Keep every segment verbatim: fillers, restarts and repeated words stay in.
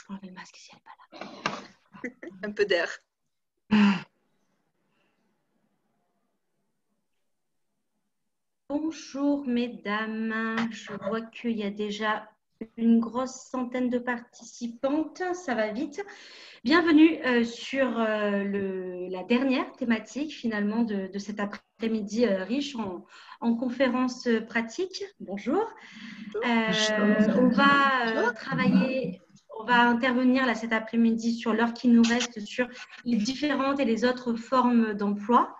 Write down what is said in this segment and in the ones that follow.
Je enlève le masque si elle n'est pas là. Un peu d'air. Bonjour mesdames, je vois qu'il y a déjà une grosse centaine de participantes, ça va vite. Bienvenue euh, sur euh, le, la dernière thématique finalement de, de cet après-midi euh, riche en, en conférences pratiques. Bonjour. Euh, on va euh, travailler, on va intervenir là cet après-midi sur l'heure qui nous reste sur les différentes et les autres formes d'emploi,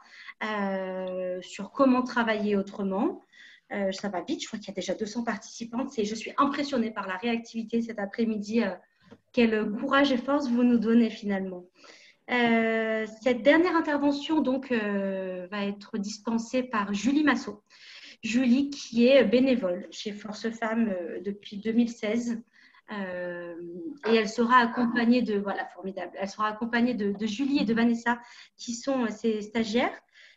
euh, sur comment travailler autrement. Euh, ça va vite, je crois qu'il y a déjà deux cents participantes et je suis impressionnée par la réactivité cet après-midi. Euh, quel courage et force vous nous donnez finalement. Euh, cette dernière intervention donc euh, va être dispensée par Julie Massot. Julie qui est bénévole chez Force Femmes euh, depuis deux mille seize euh, et elle sera accompagnée de voilà formidable. Elle sera accompagnée de, de Julie et de Vanessa qui sont euh, ses stagiaires.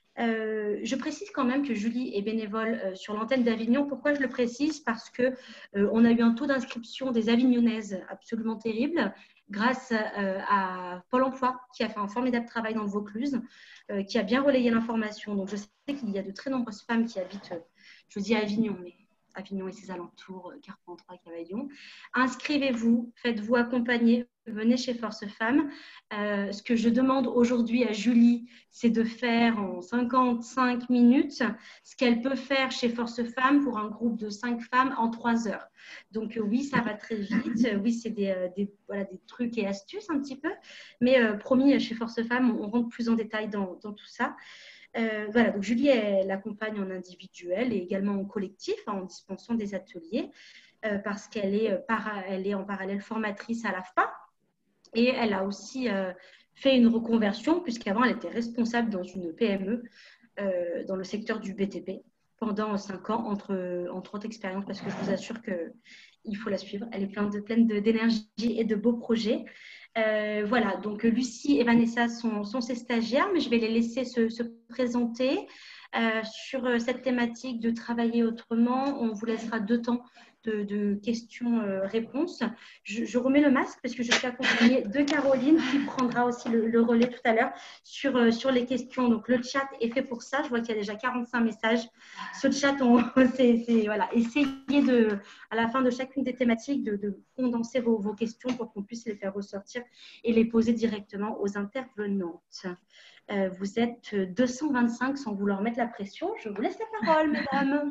Euh, je précise quand même que Julie est bénévole euh, sur l'antenne d'Avignon. Pourquoi je le précise? Parce que euh, on a eu un taux d'inscription des Avignonnaises absolument terrible grâce euh, à Pôle emploi qui a fait un formidable travail dans le Vaucluse, euh, qui a bien relayé l'information. Donc je sais qu'il y a de très nombreuses femmes qui habitent, euh, je dis Avignon, mais Avignon et ses alentours, Carpentras, Cavaillon. Inscrivez-vous, faites-vous accompagner, venez chez Force Femmes. Euh, ce que je demande aujourd'hui à Julie, c'est de faire en cinquante-cinq minutes ce qu'elle peut faire chez Force Femmes pour un groupe de cinq femmes en trois heures. Donc oui, ça va très vite. Oui, c'est des, des, voilà, des trucs et astuces un petit peu. Mais euh, promis, chez Force Femmes, on, on rentre plus en détail dans, dans tout ça. Euh, voilà, donc Julie, elle accompagne en individuel et également en collectif, hein, en dispensant des ateliers, euh, parce qu'elle est, para, elle est en parallèle formatrice à l'A F P A et elle a aussi euh, fait une reconversion, puisqu'avant, elle était responsable dans une P M E euh, dans le secteur du B T P pendant cinq ans, entre, entre autres expériences, parce que je vous assure qu'il faut la suivre. Elle est pleine de, pleine de, d'énergie et de beaux projets. Euh, voilà, donc Lucie et Vanessa sont, sont ses stagiaires, mais je vais les laisser se, se présenter euh, sur cette thématique de travailler autrement. On vous laissera deux temps de, de questions-réponses. Euh, je, je remets le masque parce que je suis accompagnée de Caroline qui prendra aussi le, le relais tout à l'heure sur, euh, sur les questions. Donc le chat est fait pour ça. Je vois qu'il y a déjà quarante-cinq messages. Ce chat, on, c'est, c'est, voilà, essayez de, à la fin de chacune des thématiques de, de condenser vos, vos questions pour qu'on puisse les faire ressortir et les poser directement aux intervenantes. Euh, vous êtes deux cent vingt-cinq sans vouloir mettre la pression. Je vous laisse la parole, mesdames.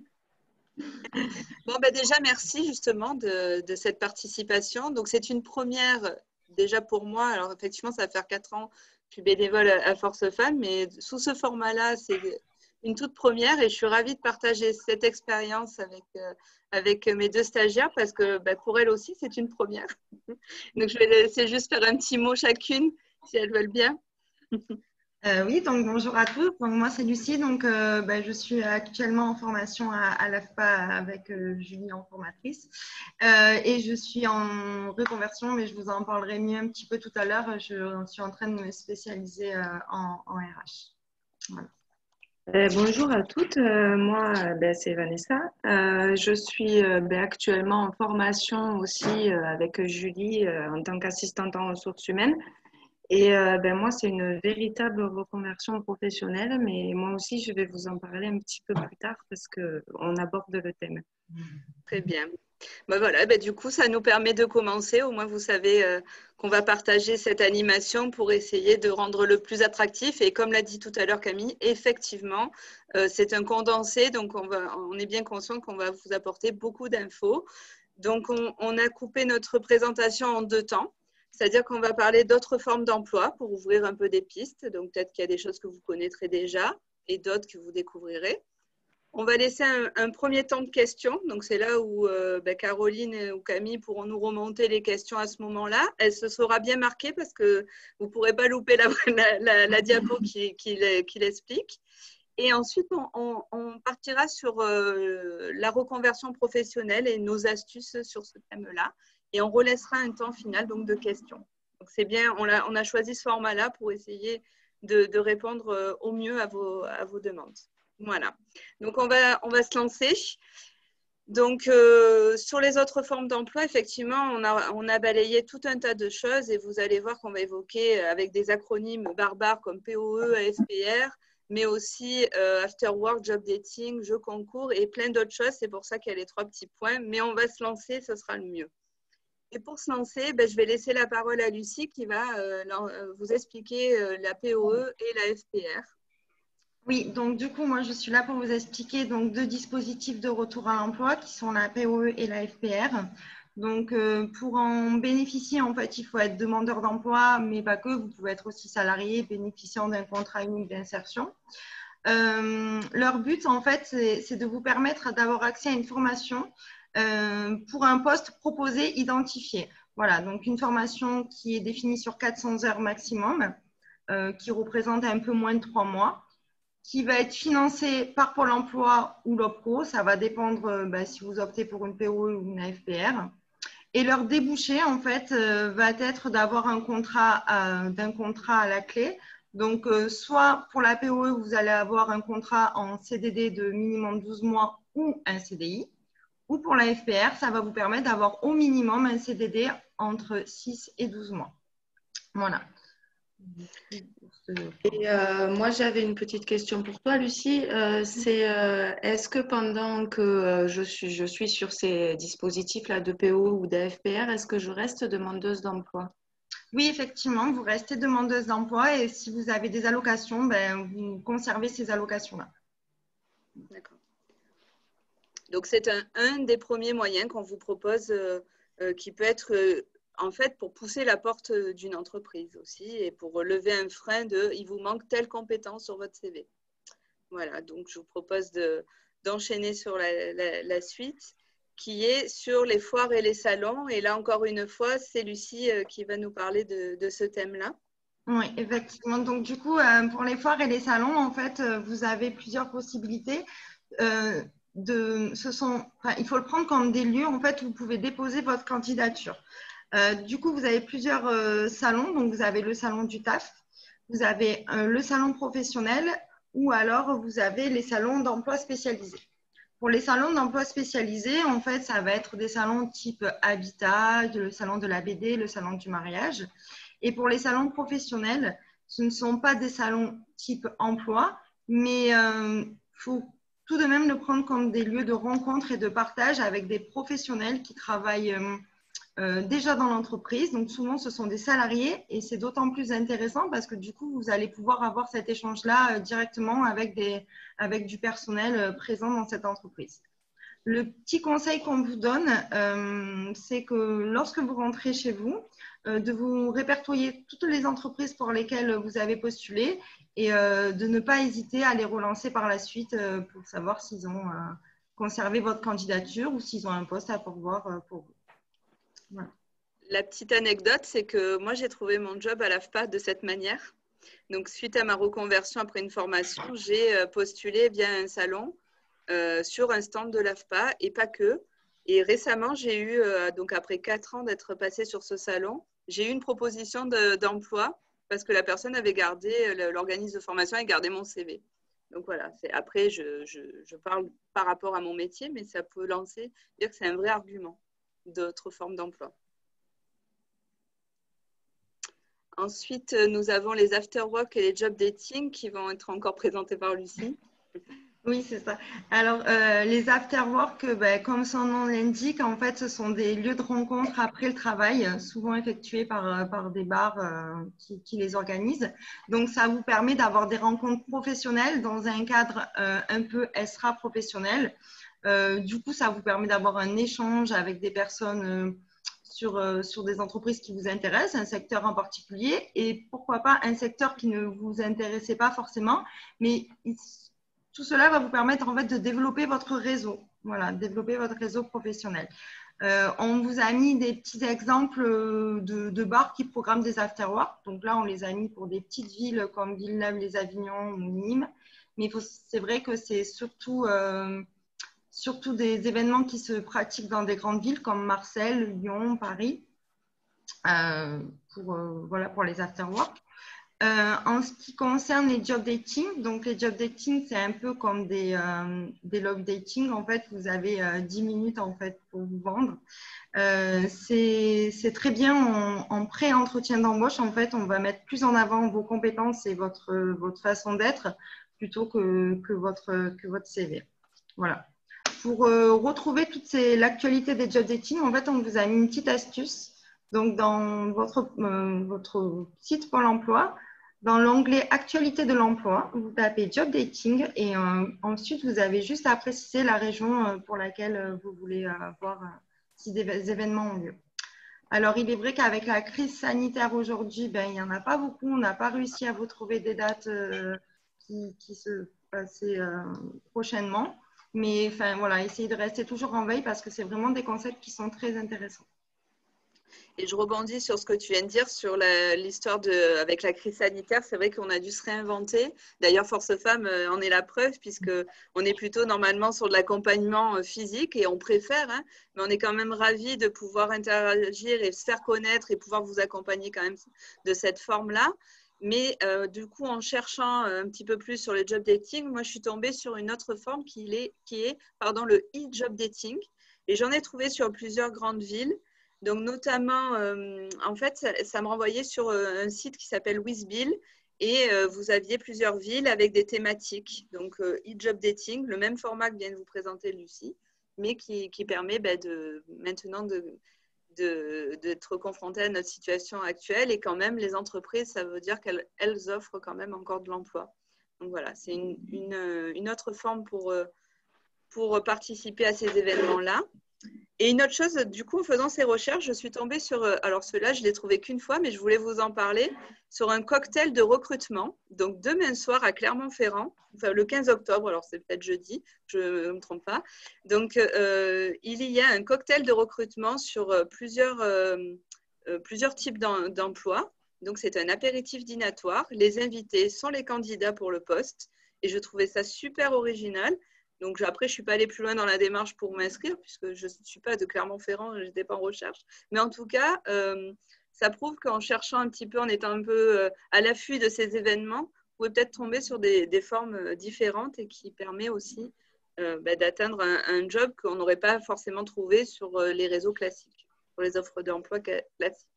Bon, ben déjà, merci justement de, de cette participation. Donc, c'est une première déjà pour moi. Alors, effectivement, ça va faire quatre ans que je suis bénévole à Force Femmes, mais sous ce format-là, c'est une toute première et je suis ravie de partager cette expérience avec, euh, avec mes deux stagiaires parce que ben, pour elles aussi, c'est une première. Donc, je vais laisser juste faire un petit mot chacune, si elles veulent bien. Euh, oui, donc bonjour à tous. Donc, moi, c'est Lucie. Donc, euh, bah, je suis actuellement en formation à, à l'A F P A avec euh, Julie en formatrice. Euh, et je suis en reconversion, mais je vous en parlerai mieux un petit peu tout à l'heure. Je suis en train de me spécialiser euh, en, en R H. Voilà. Euh, bonjour à toutes, euh, moi ben, c'est Vanessa. Euh, je suis euh, ben, actuellement en formation aussi euh, avec Julie euh, en tant qu'assistante en ressources humaines. Et euh, ben, moi, c'est une véritable reconversion professionnelle, mais moi aussi, je vais vous en parler un petit peu plus tard parce qu'on aborde le thème. Très bien. Ben voilà, ben du coup, ça nous permet de commencer. Au moins, vous savez euh, qu'on va partager cette animation pour essayer de rendre le plus attractif. Et comme l'a dit tout à l'heure Camille, effectivement, euh, c'est un condensé. Donc, on, va, on est bien conscient qu'on va vous apporter beaucoup d'infos. Donc, on, on a coupé notre présentation en deux temps. C'est-à-dire qu'on va parler d'autres formes d'emploi pour ouvrir un peu des pistes. Donc, peut-être qu'il y a des choses que vous connaîtrez déjà et d'autres que vous découvrirez. On va laisser un, un premier temps de questions. Donc, c'est là où euh, ben, Caroline ou Camille pourront nous remonter les questions à ce moment-là. Elle se sera bien marquée parce que vous ne pourrez pas louper la, la, la, la diapo qui, qui, qui l'explique. Et ensuite, on, on, on partira sur euh, la reconversion professionnelle et nos astuces sur ce thème-là. Et on relaissera un temps final donc, de questions. Donc, c'est bien, on a, on a choisi ce format-là pour essayer de, de répondre au mieux à vos, à vos demandes. Voilà. Donc, on va, on va se lancer. Donc, euh, sur les autres formes d'emploi, effectivement, on a, on a balayé tout un tas de choses et vous allez voir qu'on va évoquer avec des acronymes barbares comme P O E, A F P R, mais aussi euh, After Work, Job Dating, Jeux concours et plein d'autres choses. C'est pour ça qu'il y a les trois petits points, mais on va se lancer, ce sera le mieux. Et pour se lancer, ben, je vais laisser la parole à Lucie qui va euh, vous expliquer euh, la P O E et la F P R. Oui, donc du coup, moi, je suis là pour vous expliquer donc, deux dispositifs de retour à l'emploi qui sont la P O E et la F P R. Donc, euh, pour en bénéficier, en fait, il faut être demandeur d'emploi, mais pas que. Vous pouvez être aussi salarié bénéficiant d'un contrat unique d'insertion. Euh, leur but, en fait, c'est de vous permettre d'avoir accès à une formation euh, pour un poste proposé, identifié. Voilà, donc une formation qui est définie sur quatre cents heures maximum, euh, qui représente un peu moins de trois mois, qui va être financée par Pôle emploi ou l'OPCO. Ça va dépendre euh, bah, si vous optez pour une P O E ou une A F P R. Et leur débouché, en fait, euh, va être d'avoir un contrat, euh, d'un contrat à la clé. Donc, euh, soit pour la P O E, vous allez avoir un contrat en C D D de minimum douze mois ou un C D I. Ou pour la F P R, ça va vous permettre d'avoir au minimum un C D D entre six et douze mois. Voilà. Et euh, moi, j'avais une petite question pour toi, Lucie. Euh, c'est euh, est-ce que pendant que euh, je suis, je suis sur ces dispositifs-là de P O ou d'A F P R, est-ce que je reste demandeuse d'emploi? Oui, effectivement, vous restez demandeuse d'emploi et si vous avez des allocations, ben, vous conservez ces allocations-là. D'accord. Donc, c'est un, un des premiers moyens qu'on vous propose euh, euh, qui peut être, euh, en fait, pour pousser la porte d'une entreprise aussi et pour lever un frein de « il vous manque telle compétence sur votre C V ». Voilà, donc je vous propose de, d'enchaîner sur la, la, la suite qui est sur les foires et les salons. Et là, encore une fois, c'est Lucie euh, qui va nous parler de, de ce thème-là. Oui, effectivement. Donc, du coup, euh, pour les foires et les salons, en fait, euh, vous avez plusieurs possibilités. Euh, de, ce sont, enfin, il faut le prendre comme des lieux en fait, où vous pouvez déposer votre candidature. Euh, du coup, vous avez plusieurs euh, salons. Donc, vous avez le salon du T A F, vous avez euh, le salon professionnel ou alors vous avez les salons d'emploi spécialisés. Pour les salons d'emploi spécialisés, en fait, ça va être des salons type Habitat, le salon de la B D, le salon du mariage. Et pour les salons professionnels, ce ne sont pas des salons type emploi, mais il euh, faut tout de même le prendre comme des lieux de rencontre et de partage avec des professionnels qui travaillent euh, euh, déjà dans l'entreprise. Donc souvent, ce sont des salariés et c'est d'autant plus intéressant parce que du coup, vous allez pouvoir avoir cet échange-là euh, directement avec, des, avec du personnel euh, présent dans cette entreprise. Le petit conseil qu'on vous donne, euh, c'est que lorsque vous rentrez chez vous, euh, de vous répertorier toutes les entreprises pour lesquelles vous avez postulé et euh, de ne pas hésiter à les relancer par la suite euh, pour savoir s'ils ont euh, conservé votre candidature ou s'ils ont un poste à pourvoir euh, pour vous. Voilà. La petite anecdote, c'est que moi, j'ai trouvé mon job à l'A F P A de cette manière. Donc, suite à ma reconversion après une formation, j'ai postulé via un salon euh, sur un stand de l'A F P A et pas que. Et récemment, j'ai eu, euh, donc après quatre ans d'être passée sur ce salon, j'ai eu une proposition de, d'emploi parce que la personne avait gardé, l'organisme de formation avait gardé mon C V. Donc voilà, c'est, après, je, je, je parle par rapport à mon métier, mais ça peut lancer, dire que c'est un vrai argument d'autres formes d'emploi. Ensuite, nous avons les after-work et les job dating qui vont être encore présentés par Lucie. Oui, c'est ça. Alors, euh, les after-work, ben, comme son nom l'indique, en fait, ce sont des lieux de rencontre après le travail, souvent effectués par, par des bars euh, qui, qui les organisent. Donc, ça vous permet d'avoir des rencontres professionnelles dans un cadre euh, un peu extra-professionnel. Euh, du coup, ça vous permet d'avoir un échange avec des personnes euh, sur, euh, sur des entreprises qui vous intéressent, un secteur en particulier, et pourquoi pas un secteur qui ne vous intéressait pas forcément, mais tout cela va vous permettre en fait de développer votre réseau, voilà, développer votre réseau professionnel. Euh, on vous a mis des petits exemples de, de bars qui programment des after-work. Donc là, on les a mis pour des petites villes comme Villeneuve-les-Avignon ou Nîmes. Mais c'est vrai que c'est surtout, euh, surtout des événements qui se pratiquent dans des grandes villes comme Marseille, Lyon, Paris, euh, pour, euh, voilà, pour les after-work. Euh, en ce qui concerne les job dating, donc les job dating, c'est un peu comme des, euh, des love dating. En fait, vous avez euh, dix minutes en fait, pour vous vendre. Euh, c'est très bien en, en pré-entretien d'embauche. En fait, on va mettre plus en avant vos compétences et votre, votre façon d'être plutôt que, que, votre, que votre C V. Voilà. Pour euh, retrouver toute l'actualité des job dating, en fait, on vous a mis une petite astuce. Donc, dans votre, euh, votre site Pôle emploi, dans l'onglet Actualité de l'emploi, vous tapez Job Dating et euh, ensuite, vous avez juste à préciser la région euh, pour laquelle euh, vous voulez euh, voir euh, si des événements ont lieu. Alors, il est vrai qu'avec la crise sanitaire aujourd'hui, ben, il n'y en a pas beaucoup. On n'a pas réussi à vous trouver des dates euh, qui, qui se passaient euh, prochainement. Mais enfin, voilà, essayez de rester toujours en veille parce que c'est vraiment des concepts qui sont très intéressants. Et je rebondis sur ce que tu viens de dire sur l'histoire avec la crise sanitaire. C'est vrai qu'on a dû se réinventer. D'ailleurs, Force Femmes euh, en est la preuve puisqu'on est plutôt normalement sur de l'accompagnement physique et on préfère, hein, mais on est quand même ravis de pouvoir interagir et se faire connaître et pouvoir vous accompagner quand même de cette forme-là. Mais euh, du coup, en cherchant un petit peu plus sur le job dating, moi, je suis tombée sur une autre forme qui est, qui est pardon, le e-job dating. Et j'en ai trouvé sur plusieurs grandes villes. Donc, notamment, euh, en fait, ça, ça me renvoyait sur euh, un site qui s'appelle Wizbill et euh, vous aviez plusieurs villes avec des thématiques. Donc, euh, e-job dating, le même format que vient de vous présenter Lucie, mais qui, qui permet bah, de, maintenant de, d'être confronté à notre situation actuelle et quand même, les entreprises, ça veut dire qu'elles elles offrent quand même encore de l'emploi. Donc, voilà, c'est une, une, une autre forme pour, pour participer à ces événements-là. Et une autre chose, du coup, en faisant ces recherches, je suis tombée sur, alors ceux-là, je ne l'ai trouvé qu'une fois, mais je voulais vous en parler, sur un cocktail de recrutement. Donc, demain soir à Clermont-Ferrand, enfin le quinze octobre, alors c'est peut-être jeudi, je ne me trompe pas. Donc, euh, il y a un cocktail de recrutement sur plusieurs, euh, plusieurs types d'emplois. Donc, c'est un apéritif dînatoire. Les invités sont les candidats pour le poste. Et je trouvais ça super original. Donc, après, je ne suis pas allée plus loin dans la démarche pour m'inscrire, puisque je ne suis pas de Clermont-Ferrand, je n'étais pas en recherche. Mais en tout cas, euh, ça prouve qu'en cherchant un petit peu, en étant un peu euh, à l'affût de ces événements, vous pouvez peut-être tomber sur des, des formes différentes et qui permet aussi euh, bah, d'atteindre un, un job qu'on n'aurait pas forcément trouvé sur euh, les réseaux classiques, sur les offres d'emploi classiques.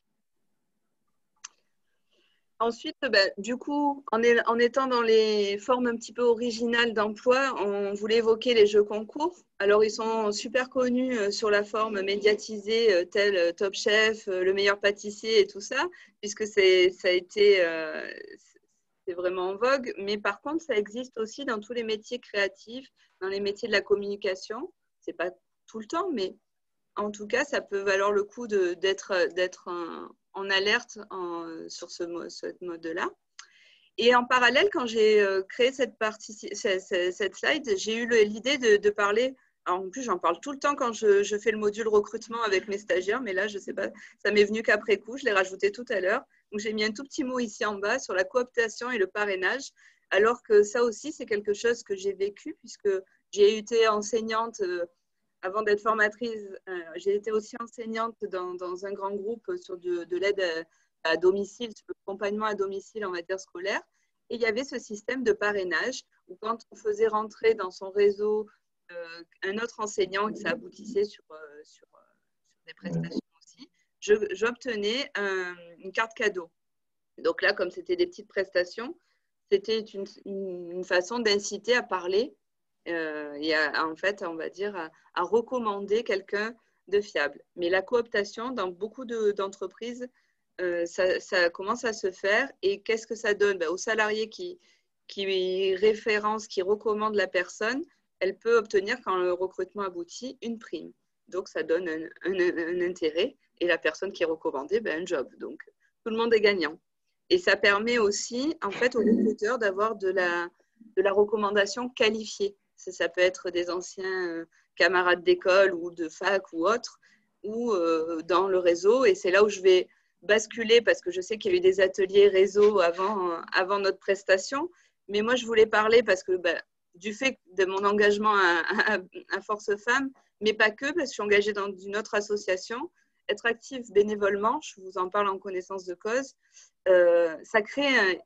Ensuite, bah, du coup, en, est, en étant dans les formes un petit peu originales d'emploi, on voulait évoquer les jeux concours. Alors, ils sont super connus sur la forme médiatisée, tel Top Chef, le meilleur pâtissier et tout ça, puisque ça a été euh, c'est vraiment en vogue. Mais par contre, ça existe aussi dans tous les métiers créatifs, dans les métiers de la communication. Ce n'est pas tout le temps, mais en tout cas, ça peut valoir le coup d'être d'être un en alerte en, sur ce, ce mode-là. Et en parallèle, quand j'ai créé cette, partie, cette, cette slide, j'ai eu l'idée de, de parler, alors en plus j'en parle tout le temps quand je, je fais le module recrutement avec mes stagiaires, mais là, je ne sais pas, ça m'est venu qu'après coup, je l'ai rajouté tout à l'heure. Donc j'ai mis un tout petit mot ici en bas sur la cooptation et le parrainage, alors que ça aussi, c'est quelque chose que j'ai vécu, puisque j'ai été enseignante euh, avant d'être formatrice, euh, j'ai été aussi enseignante dans, dans un grand groupe sur de, de l'aide à, à domicile, sur l'accompagnement à domicile en matière scolaire. Et il y avait ce système de parrainage où quand on faisait rentrer dans son réseau euh, un autre enseignant et que ça aboutissait sur, euh, sur, euh, sur des prestations aussi, j'obtenais un, une carte cadeau. Donc là, comme c'était des petites prestations, c'était une, une, une façon d'inciter à parler Euh, et à, en fait, on va dire, à, à recommander quelqu'un de fiable. Mais la cooptation, dans beaucoup d'entreprises, de, euh, ça, ça commence à se faire. Et qu'est-ce que ça donne? Ben, aux salariés qui, qui référencent, qui recommandent la personne, elle peut obtenir, quand le recrutement aboutit, une prime. Donc, ça donne un, un, un intérêt. Et la personne qui est recommandée, ben, un job. Donc, tout le monde est gagnant. Et ça permet aussi, en fait, aux recruteurs d'avoir de la, de la recommandation qualifiée. Ça peut être des anciens euh, camarades d'école ou de fac ou autres, ou euh, dans le réseau. Et c'est là où je vais basculer, parce que je sais qu'il y a eu des ateliers réseau avant, euh, avant notre prestation. Mais moi, je voulais parler parce que bah, du fait de mon engagement à, à, à Force Femmes, mais pas que, parce que je suis engagée dans une autre association. Être active bénévolement, je vous en parle en connaissance de cause, euh, ça crée un,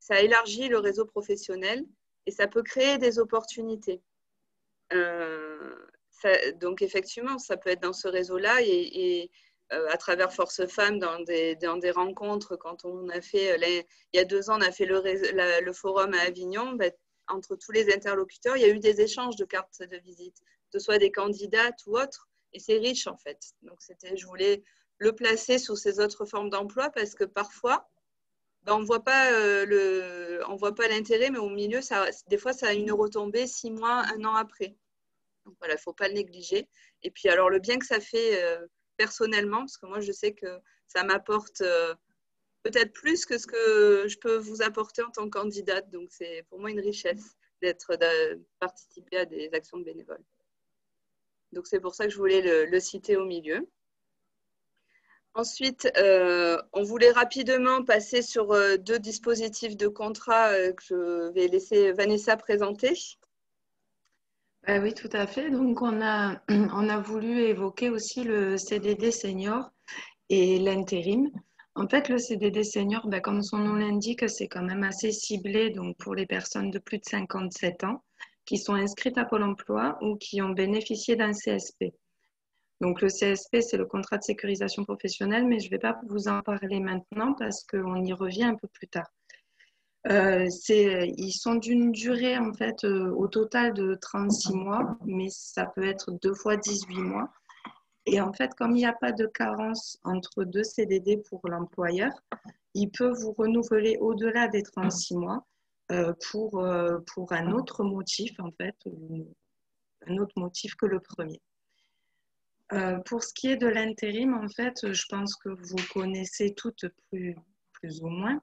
ça élargit le réseau professionnel et ça peut créer des opportunités. Euh, ça, donc, effectivement, ça peut être dans ce réseau-là et, et euh, à travers Force Femmes, dans des, dans des rencontres, quand on a fait, les, il y a deux ans, on a fait le, la, le forum à Avignon, ben, entre tous les interlocuteurs, il y a eu des échanges de cartes de visite, que ce soit des candidates ou autres, et c'est riche en fait. Donc, c'était, je voulais le placer sous ces autres formes d'emploi parce que parfois, ben, on ne voit pas euh, le, on voit pas l'intérêt, mais au milieu, ça, des fois, ça a une retombée six mois, un an après. Donc voilà, il ne faut pas le négliger. Et puis, alors, le bien que ça fait euh, personnellement, parce que moi, je sais que ça m'apporte euh, peut-être plus que ce que je peux vous apporter en tant que candidate. Donc, c'est pour moi une richesse d'être, de participer à des actions de bénévoles. Donc, c'est pour ça que je voulais le, le citer au milieu. Ensuite, euh, on voulait rapidement passer sur euh, deux dispositifs de contrat euh, que je vais laisser Vanessa présenter. Euh, oui, tout à fait. Donc, on a, on a voulu évoquer aussi le C D D senior et l'intérim. En fait, le C D D senior, ben, comme son nom l'indique, c'est quand même assez ciblé donc, pour les personnes de plus de cinquante-sept ans qui sont inscrites à Pôle emploi ou qui ont bénéficié d'un C S P. Donc, le C S P, c'est le contrat de sécurisation professionnelle, mais je ne vais pas vous en parler maintenant parce qu'on y revient un peu plus tard. Euh, c'est, ils sont d'une durée en fait euh, au total de trente-six mois, mais ça peut être deux fois dix-huit mois. Et en fait, comme il n'y a pas de carence entre deux C D D pour l'employeur, il peut vous renouveler au-delà des trente-six mois euh, pour, euh, pour un autre motif, en fait, un autre motif que le premier. Euh, pour ce qui est de l'intérim, en fait, je pense que vous connaissez toutes plus, plus ou moins.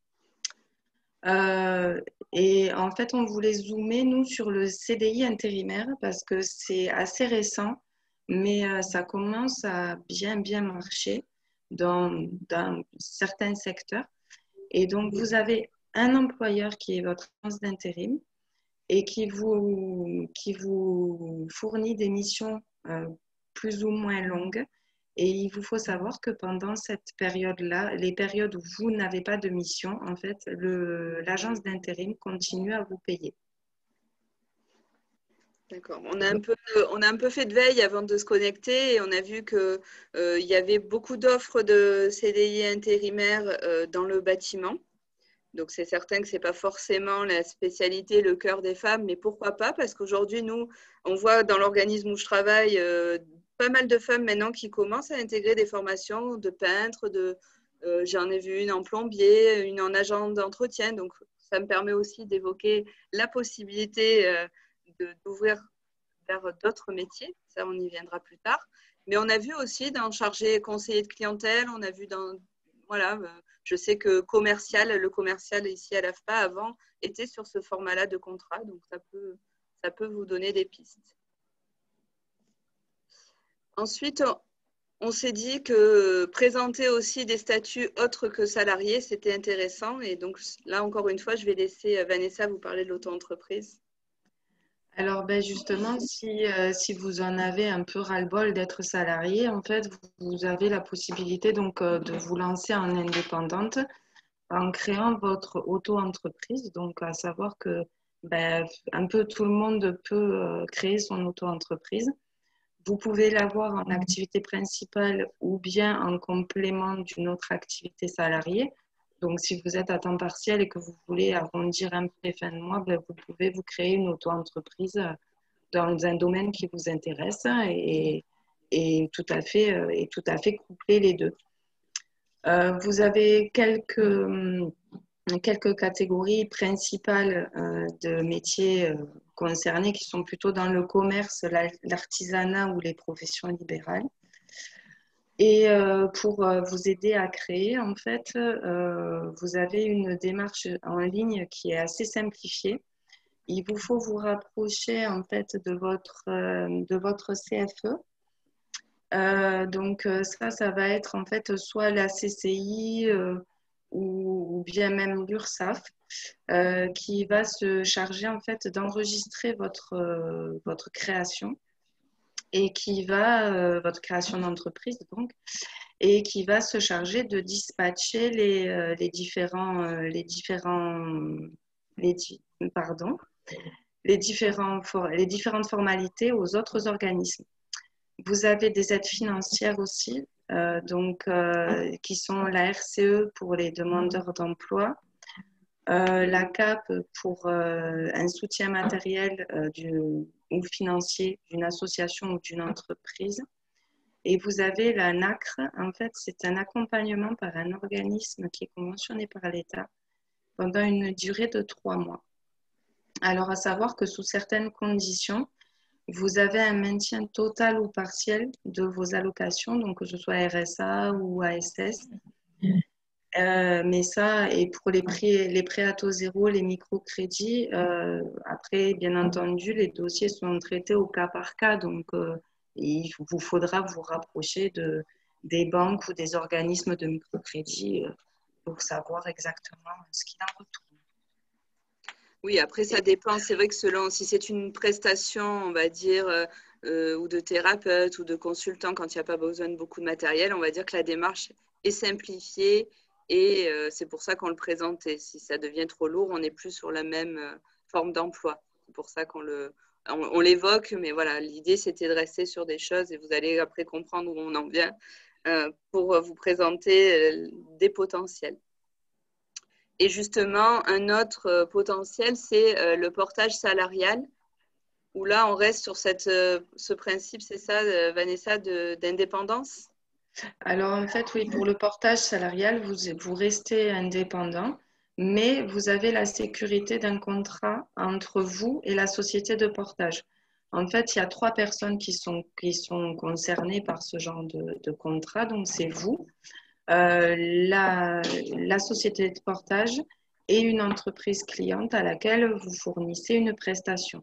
Euh, et en fait, on voulait zoomer, nous, sur le C D I intérimaire parce que c'est assez récent, mais euh, ça commence à bien, bien marcher dans, dans certains secteurs. Et donc, vous avez un employeur qui est votre agence d'intérim et qui vous, qui vous fournit des missions euh, plus ou moins longues. Et il vous faut savoir que pendant cette période-là, les périodes où vous n'avez pas de mission, en fait, l'agence d'intérim continue à vous payer. D'accord. On a un peu, on a un peu fait de veille avant de se connecter et on a vu qu'il euh, y avait beaucoup d'offres de C D I intérimaires euh, dans le bâtiment. Donc, c'est certain que ce n'est pas forcément la spécialité, le cœur des femmes, mais pourquoi pas? Parce qu'aujourd'hui, nous, on voit dans l'organisme où je travaille euh, pas mal de femmes maintenant qui commencent à intégrer des formations de peintre, de, euh, j'en ai vu une en plombier, une en agent d'entretien. Donc, ça me permet aussi d'évoquer la possibilité euh, d'ouvrir vers d'autres métiers. Ça, on y viendra plus tard. Mais on a vu aussi dans chargé conseiller de clientèle, on a vu dans, voilà, euh, je sais que commercial, le commercial ici à l'A F P A avant était sur ce format-là de contrat, donc ça peut, ça peut vous donner des pistes. Ensuite, on s'est dit que présenter aussi des statuts autres que salariés, c'était intéressant. Et donc là, encore une fois, je vais laisser Vanessa vous parler de l'auto-entreprise. Alors, ben justement, si, euh, si vous en avez un peu ras-le-bol d'être salarié, en fait, vous, vous avez la possibilité donc euh, de vous lancer en indépendante en créant votre auto-entreprise. Donc, à savoir que ben, un peu tout le monde peut euh, créer son auto-entreprise. Vous pouvez l'avoir en activité principale ou bien en complément d'une autre activité salariée. Donc, si vous êtes à temps partiel et que vous voulez arrondir un peu les fins de mois, ben, vous pouvez vous créer une auto-entreprise dans un domaine qui vous intéresse et, et, tout, à fait, et tout à fait coupler les deux. Euh, vous avez quelques, quelques catégories principales euh, de métiers euh, concernés qui sont plutôt dans le commerce, l'artisanat ou les professions libérales. Et euh, pour euh, vous aider à créer, en fait, euh, vous avez une démarche en ligne qui est assez simplifiée. Il vous faut vous rapprocher en fait de votre, euh, de votre C F E. Euh, donc ça, ça va être en fait soit la C C I euh, ou, ou bien même l'URSSAF euh, qui va se charger en fait d'enregistrer votre, euh, votre création. et qui va, euh, votre création d'entreprise donc, et qui va se charger de dispatcher les, euh, les différents, euh, les différents, les, pardon, les, différents, les différentes formalités aux autres organismes. Vous avez des aides financières aussi, euh, donc, euh, qui sont la R C E pour les demandeurs d'emploi, euh, la C A P pour euh, un soutien matériel euh, du, ou financier d'une association ou d'une entreprise. Et vous avez la N A C R, en fait, c'est un accompagnement par un organisme qui est conventionné par l'État pendant une durée de trois mois. Alors, à savoir que sous certaines conditions, vous avez un maintien total ou partiel de vos allocations, donc que ce soit R S A ou A S S. Euh, mais ça, et pour les prêts, les prêts à taux zéro, les microcrédits, euh, après, bien entendu, les dossiers sont traités au cas par cas, donc euh, il vous faudra vous rapprocher de, des banques ou des organismes de microcrédit euh, pour savoir exactement ce qu'il en retourne. Oui, après, ça dépend. C'est vrai que selon, si c'est une prestation, on va dire, euh, euh, ou de thérapeute ou de consultant, quand il n'y a pas besoin de beaucoup de matériel, on va dire que la démarche est simplifiée et euh, c'est pour ça qu'on le présentait. Si ça devient trop lourd, on n'est plus sur la même euh, forme d'emploi. C'est pour ça qu'on le, on, on l'évoque, mais voilà, l'idée, c'était de rester sur des choses et vous allez après comprendre où on en vient euh, pour vous présenter euh, des potentiels. Et justement, un autre potentiel, c'est le portage salarial, où là, on reste sur cette, ce principe, c'est ça, Vanessa, d'indépendance? Alors, en fait, oui, pour le portage salarial, vous, vous restez indépendant, mais vous avez la sécurité d'un contrat entre vous et la société de portage. En fait, il y a trois personnes qui sont, qui sont concernées par ce genre de, de contrat, donc c'est vous. Euh, la, la société de portage et une entreprise cliente à laquelle vous fournissez une prestation.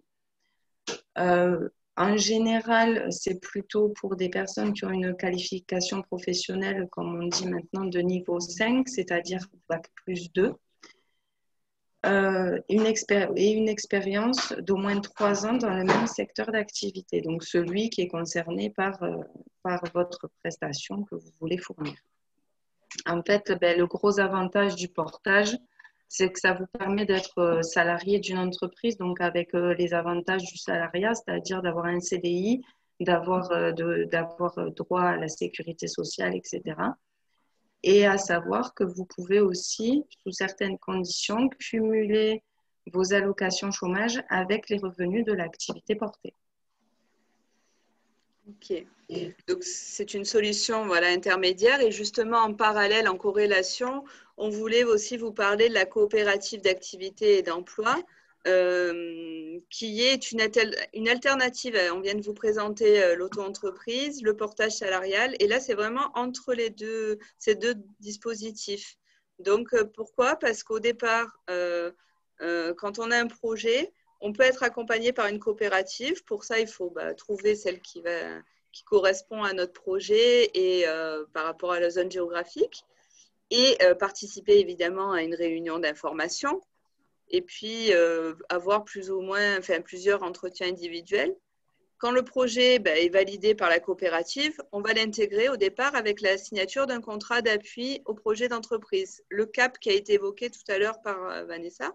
Euh, en général, c'est plutôt pour des personnes qui ont une qualification professionnelle, comme on dit maintenant, de niveau cinq, c'est-à-dire bac plus deux, euh, une et une expérience d'au moins trois ans dans le même secteur d'activité, donc celui qui est concerné par, euh, par votre prestation que vous voulez fournir. En fait, ben, le gros avantage du portage, c'est que ça vous permet d'être salarié d'une entreprise, donc avec les avantages du salariat, c'est-à-dire d'avoir un C D I, d'avoir d'avoir droit à la sécurité sociale, et cetera. Et à savoir que vous pouvez aussi, sous certaines conditions, cumuler vos allocations chômage avec les revenus de l'activité portée. Ok. Donc, c'est une solution voilà, intermédiaire et justement en parallèle, en corrélation, on voulait aussi vous parler de la coopérative d'activité et d'emploi euh, qui est une, une alternative. On vient de vous présenter euh, l'auto-entreprise, le portage salarial et là, c'est vraiment entre les deux, ces deux dispositifs. Donc, euh, pourquoi? Parce qu'au départ, euh, euh, quand on a un projet, on peut être accompagné par une coopérative. Pour ça, il faut bah, trouver celle qui, va, qui correspond à notre projet et euh, par rapport à la zone géographique. Et euh, participer évidemment à une réunion d'information. Et puis euh, avoir plus ou moins, enfin, plusieurs entretiens individuels. Quand le projet bah, est validé par la coopérative, on va l'intégrer au départ avec la signature d'un contrat d'appui au projet d'entreprise. Le C A P qui a été évoqué tout à l'heure par euh, Vanessa.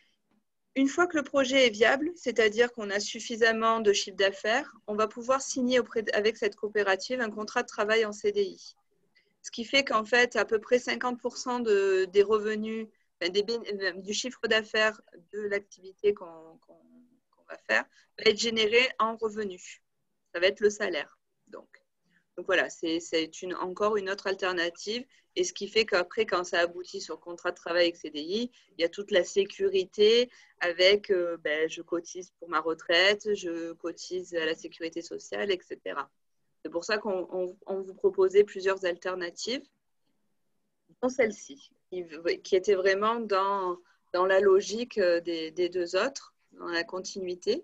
Une fois que le projet est viable, c'est-à-dire qu'on a suffisamment de chiffre d'affaires, on va pouvoir signer auprès de, avec cette coopérative un contrat de travail en C D I. Ce qui fait qu'en fait, à peu près cinquante pour cent de, des revenus, enfin des, du chiffre d'affaires de l'activité qu'on qu'on, qu'on va faire va être généré en revenus. Ça va être le salaire. Donc, donc voilà, c'est une, encore une autre alternative. Et ce qui fait qu'après, quand ça aboutit sur contrat de travail avec C D I, il y a toute la sécurité avec euh, ben, je cotise pour ma retraite, je cotise à la sécurité sociale, et cetera. C'est pour ça qu'on on, on vous proposait plusieurs alternatives, dont celle-ci, qui, qui était vraiment dans, dans la logique des, des deux autres, dans la continuité.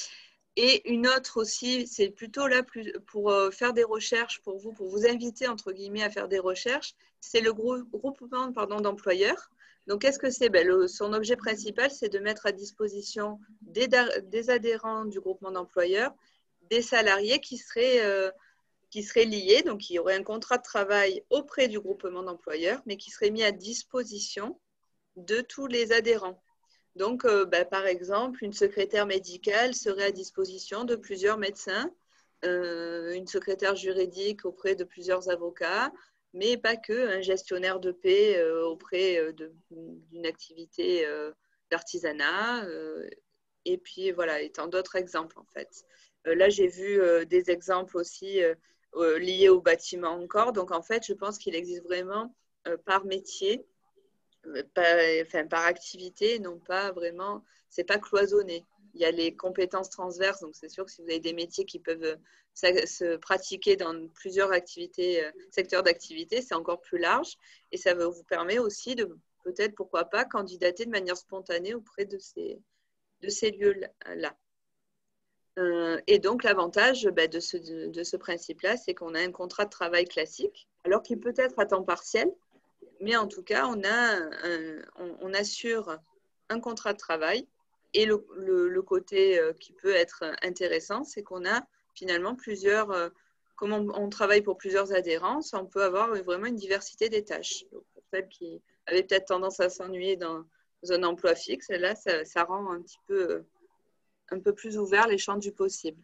Et une autre aussi, c'est plutôt là plus, pour faire des recherches pour vous, pour vous inviter, entre guillemets, à faire des recherches, c'est le groupement pardon, d'employeurs. Donc, qu'est-ce que c'est? Ben, le, son objet principal, c'est de mettre à disposition des, des adhérents du groupement d'employeurs des salariés qui seraient, euh, qui seraient liés, donc qui auraient un contrat de travail auprès du groupement d'employeurs, mais qui serait mis à disposition de tous les adhérents. Donc, euh, bah, par exemple, une secrétaire médicale serait à disposition de plusieurs médecins, euh, une secrétaire juridique auprès de plusieurs avocats, mais pas que, un gestionnaire de paix euh, auprès euh, d'une activité euh, d'artisanat, euh, et puis voilà, et tant d'autres exemples en fait. Euh, là, j'ai vu euh, des exemples aussi euh, euh, liés au bâtiment encore, donc en fait, je pense qu'il existe vraiment euh, par métier, par, enfin, par activité, non pas vraiment, c'est pas cloisonné. Il y a les compétences transverses, donc c'est sûr que si vous avez des métiers qui peuvent se, se pratiquer dans plusieurs activités, euh, secteurs d'activité, c'est encore plus large et ça vous permet aussi de peut-être, pourquoi pas, candidater de manière spontanée auprès de ces, de ces lieux-là. Euh, et donc, l'avantage bah, de ce, de, de ce principe-là, c'est qu'on a un contrat de travail classique, alors qu'il peut être à temps partiel, mais en tout cas, on, a un, on, on assure un contrat de travail. Et le, le, le côté euh, qui peut être intéressant, c'est qu'on a finalement plusieurs, euh, comme on, on travaille pour plusieurs adhérents, on peut avoir vraiment une diversité des tâches. Donc, pour celles qui avaient peut-être tendance à s'ennuyer dans un emploi fixe, là, ça, ça rend un petit peu, un peu plus ouvert les champs du possible.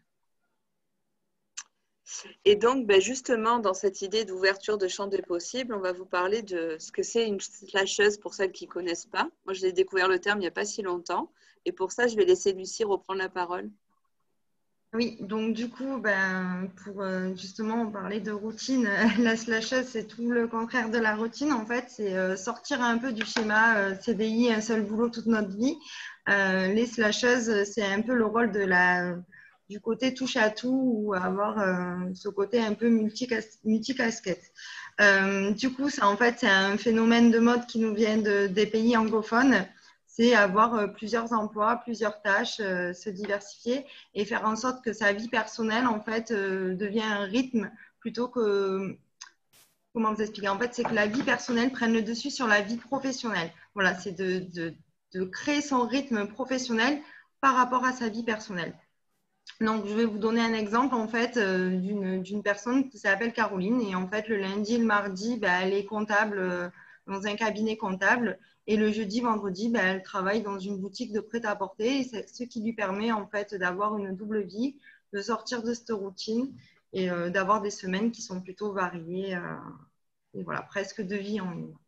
Et donc, ben justement, dans cette idée d'ouverture de champ des possibles, on va vous parler de ce que c'est une slasheuse pour celles qui ne connaissent pas. Moi, j'ai découvert le terme il n'y a pas si longtemps. Et pour ça, je vais laisser Lucie reprendre la parole. Oui, donc du coup, ben, pour euh, justement parler de routine, la slasheuse, c'est tout le contraire de la routine. En fait, c'est euh, sortir un peu du schéma euh, C D I, un seul boulot toute notre vie. Euh, les slasheuses, c'est un peu le rôle de la... du côté touche à tout ou avoir euh, ce côté un peu multicasquette. Euh, du coup, ça, en fait, c'est un phénomène de mode qui nous vient de, des pays anglophones. C'est avoir euh, plusieurs emplois, plusieurs tâches, euh, se diversifier et faire en sorte que sa vie personnelle, en fait, euh, devient un rythme plutôt que... Comment vous expliquer? En fait, c'est que la vie personnelle prenne le dessus sur la vie professionnelle. Voilà, c'est de, de, de créer son rythme professionnel par rapport à sa vie personnelle. Donc, je vais vous donner un exemple en fait euh, d'une d'une personne qui s'appelle Caroline et en fait le lundi et le mardi, ben, elle est comptable euh, dans un cabinet comptable et le jeudi, vendredi, ben, elle travaille dans une boutique de prêt-à-porter et c'est ce qui lui permet en fait d'avoir une double vie, de sortir de cette routine et euh, d'avoir des semaines qui sont plutôt variées euh, et voilà, presque deux vies en une.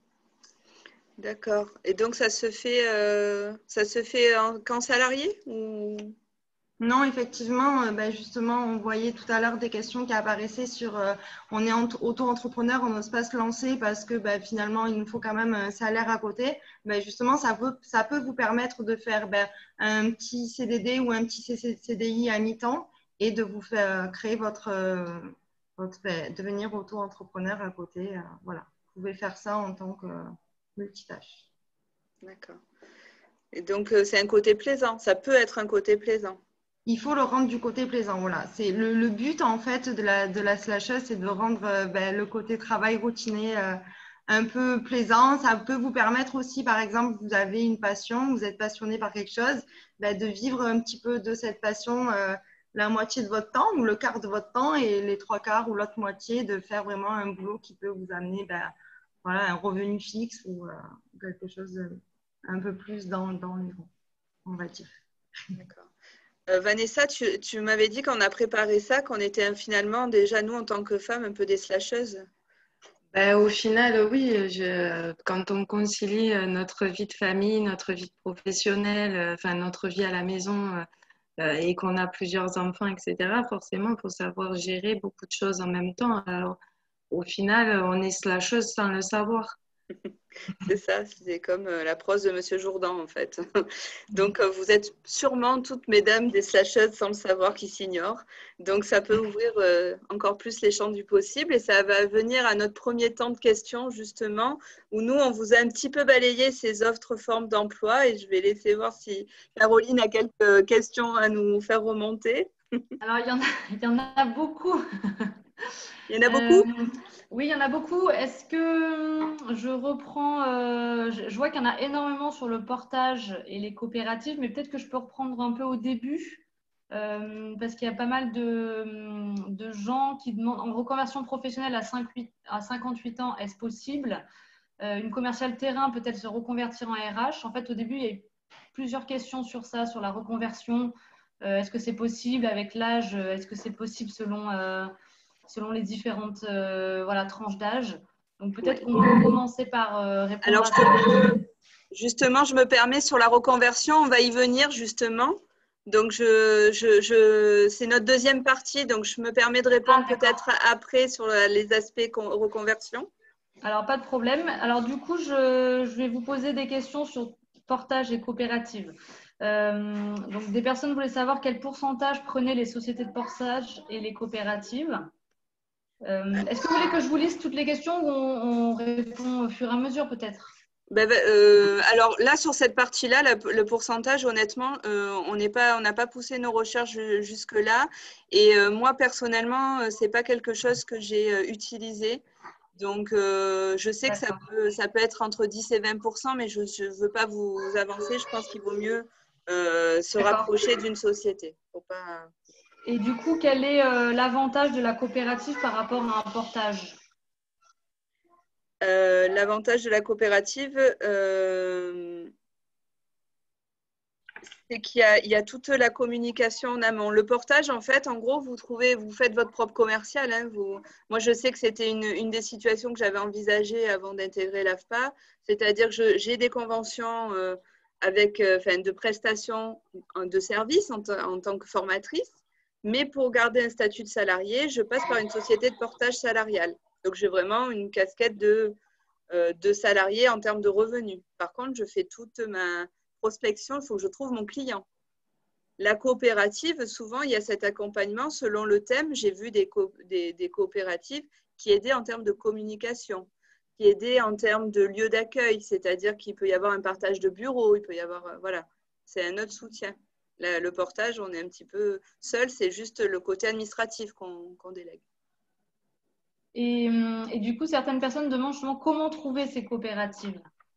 D'accord. Et donc, ça se fait, euh, ça se fait en, qu'en salarié ou... Non, effectivement, euh, ben justement, on voyait tout à l'heure des questions qui apparaissaient sur euh, on est auto-entrepreneur, on n'ose pas se lancer parce que ben, finalement, il nous faut quand même un salaire à côté. Ben, justement, ça peut, ça peut vous permettre de faire ben, un petit C D D ou un petit C D I à mi-temps et de vous faire créer votre, euh, votre ben, devenir auto-entrepreneur à côté. Euh, voilà, vous pouvez faire ça en tant que multitâche. D'accord. Et donc, euh, c'est un côté plaisant. Ça peut être un côté plaisant. Il faut le rendre du côté plaisant, voilà. C'est le, le but en fait de la, de la slasheuse, c'est de rendre euh, ben, le côté travail routiné euh, un peu plaisant. Ça peut vous permettre aussi, par exemple, vous avez une passion, vous êtes passionné par quelque chose, ben, de vivre un petit peu de cette passion euh, la moitié de votre temps ou le quart de votre temps et les trois quarts ou l'autre moitié de faire vraiment un boulot qui peut vous amener ben, voilà, un revenu fixe ou euh, quelque chose de, un peu plus dans, dans les ronds, on va dire. D'accord. Euh, Vanessa, tu, tu m'avais dit qu'on a préparé ça, qu'on était finalement déjà, nous, en tant que femmes, un peu des slasheuses. Ben, au final, oui, je, quand on concilie notre vie de famille, notre vie professionnelle, enfin notre vie à la maison euh, et qu'on a plusieurs enfants, et cetera, forcément, il faut savoir gérer beaucoup de choses en même temps. Alors, au final, on est slasheuse sans le savoir. C'est ça, c'est comme euh, la prose de Monsieur Jourdan, en fait. Donc, euh, vous êtes sûrement toutes mesdames des slasheuses sans le savoir qui s'ignorent. Donc, ça peut ouvrir euh, encore plus les champs du possible. Et ça va venir à notre premier temps de questions, justement, où nous, on vous a un petit peu balayé ces autres formes d'emploi. Et je vais laisser voir si Caroline a quelques questions à nous faire remonter. Alors, il y en a, il y en a beaucoup. Il y en a beaucoup euh, Oui, il y en a beaucoup. Est-ce que je reprends euh, je, je vois qu'il y en a énormément sur le portage et les coopératives, mais peut-être que je peux reprendre un peu au début euh, parce qu'il y a pas mal de, de gens qui demandent en reconversion professionnelle à, cinquante-huit ans, est-ce possible? euh, Une commerciale terrain peut-elle se reconvertir en R H? En fait, au début, il y a eu plusieurs questions sur ça, sur la reconversion. Euh, est-ce que c'est possible avec l'âge? Est-ce que c'est possible selon, euh, selon les différentes euh, voilà, tranches d'âge? Donc peut-être qu'on peut commencer par euh, répondre Alors, à ça. Justement, je me permets sur la reconversion, on va y venir justement. Donc, je, je, je, c'est notre deuxième partie, donc je me permets de répondre ah, peut-être après sur les aspects reconversion. Alors, pas de problème. Alors, du coup, je, je vais vous poser des questions sur portage et coopérative. Euh, donc, des personnes voulaient savoir quel pourcentage prenaient les sociétés de portage et les coopératives. Euh, est-ce que vous voulez que je vous liste toutes les questions ou on, on répond au fur et à mesure peut-être? Ben, euh, alors là, sur cette partie-là, le pourcentage, honnêtement, euh, on n'est pas, on n'a pas poussé nos recherches jusque-là. Et euh, moi, personnellement, ce n'est pas quelque chose que j'ai euh, utilisé. Donc, euh, je sais que ça peut, ça peut être entre dix et vingt pour cent, mais je ne veux pas vous avancer. Je pense qu'il vaut mieux euh, se rapprocher d'une société. Faut pas... Et du coup, quel est euh, l'avantage de la coopérative par rapport à un portage? Euh, L'avantage de la coopérative, euh, c'est qu'il y a, il y a toute la communication en amont. Le portage, en fait, en gros, vous trouvez, vous faites votre propre commercial. Hein, vous, moi, je sais que c'était une, une des situations que j'avais envisagées avant d'intégrer l'A F P A, c'est-à-dire que j'ai des conventions euh, avec, euh, enfin, de prestations de services en, en tant que formatrice, mais pour garder un statut de salarié, je passe par une société de portage salarial. Donc, j'ai vraiment une casquette de, euh, de salarié en termes de revenus. Par contre, je fais toute ma prospection, il faut que je trouve mon client. La coopérative, souvent, il y a cet accompagnement selon le thème. J'ai vu des, co des, des coopératives qui aidaient en termes de communication, qui aidaient en termes de lieu d'accueil, c'est-à-dire qu'il peut y avoir un partage de bureaux, il peut y avoir, euh, voilà, c'est un autre soutien. La, le portage, on est un petit peu seul, c'est juste le côté administratif qu'on qu'on délègue. Et, et du coup, certaines personnes demandent justement comment trouver ces coopératives.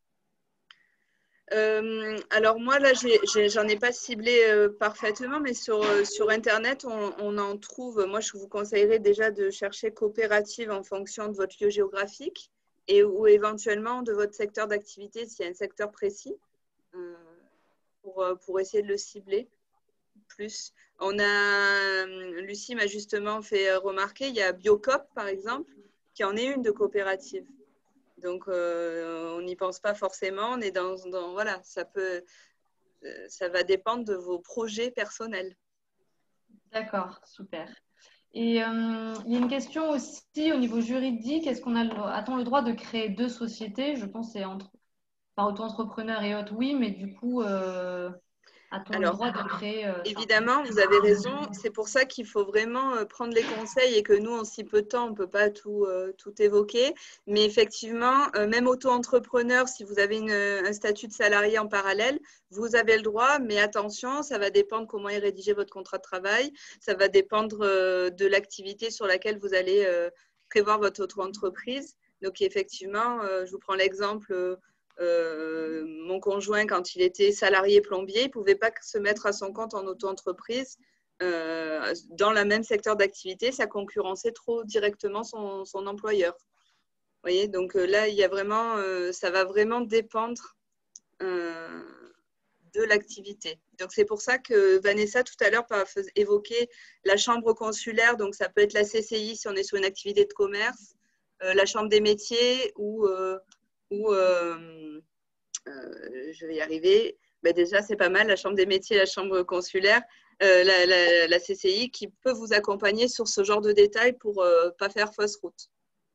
Euh, alors moi, là, j'en ai, ai pas ciblé euh, parfaitement, mais sur, euh, sur Internet, on, on en trouve. Moi, je vous conseillerais déjà de chercher coopérative en fonction de votre lieu géographique et ou éventuellement de votre secteur d'activité, s'il y a un secteur précis, euh, pour, pour essayer de le cibler plus. On a, Lucie m'a justement fait remarquer, il y a Biocop, par exemple, qui en est une de coopérative. Donc, euh, on n'y pense pas forcément. On est dans, dans voilà, ça peut, euh, ça va dépendre de vos projets personnels. D'accord, super. Et euh, il y a une question aussi au niveau juridique. Est-ce qu'on a, a-t-on le droit de créer deux sociétés? Je pense que c'est entre, par auto-entrepreneur et autres, oui, mais du coup, euh, a-t-on le droit de créer euh, évidemment, ça? Vous avez raison. C'est pour ça qu'il faut vraiment prendre les conseils et que nous, en si peu de temps, on ne peut pas tout, euh, tout évoquer. Mais effectivement, euh, même auto-entrepreneur, si vous avez une, un statut de salarié en parallèle, vous avez le droit. Mais attention, ça va dépendre comment est rédigé votre contrat de travail. Ça va dépendre euh, de l'activité sur laquelle vous allez euh, prévoir votre auto-entreprise. Donc, effectivement, euh, je vous prends l'exemple… Euh, Euh, mon conjoint, quand il était salarié plombier, il ne pouvait pas se mettre à son compte en auto-entreprise euh, dans le même secteur d'activité. Ça concurrençait trop directement son, son employeur. Vous voyez, donc euh, là, il y a vraiment, euh, ça va vraiment dépendre euh, de l'activité. Donc, c'est pour ça que Vanessa, tout à l'heure, évoquait la chambre consulaire. Donc, ça peut être la C C I si on est sur une activité de commerce, euh, la chambre des métiers ou… Euh, ou euh, euh, je vais y arriver, ben déjà c'est pas mal, la chambre des métiers, la chambre consulaire, euh, la, la, la C C I qui peut vous accompagner sur ce genre de détails pour ne euh, pas faire fausse route.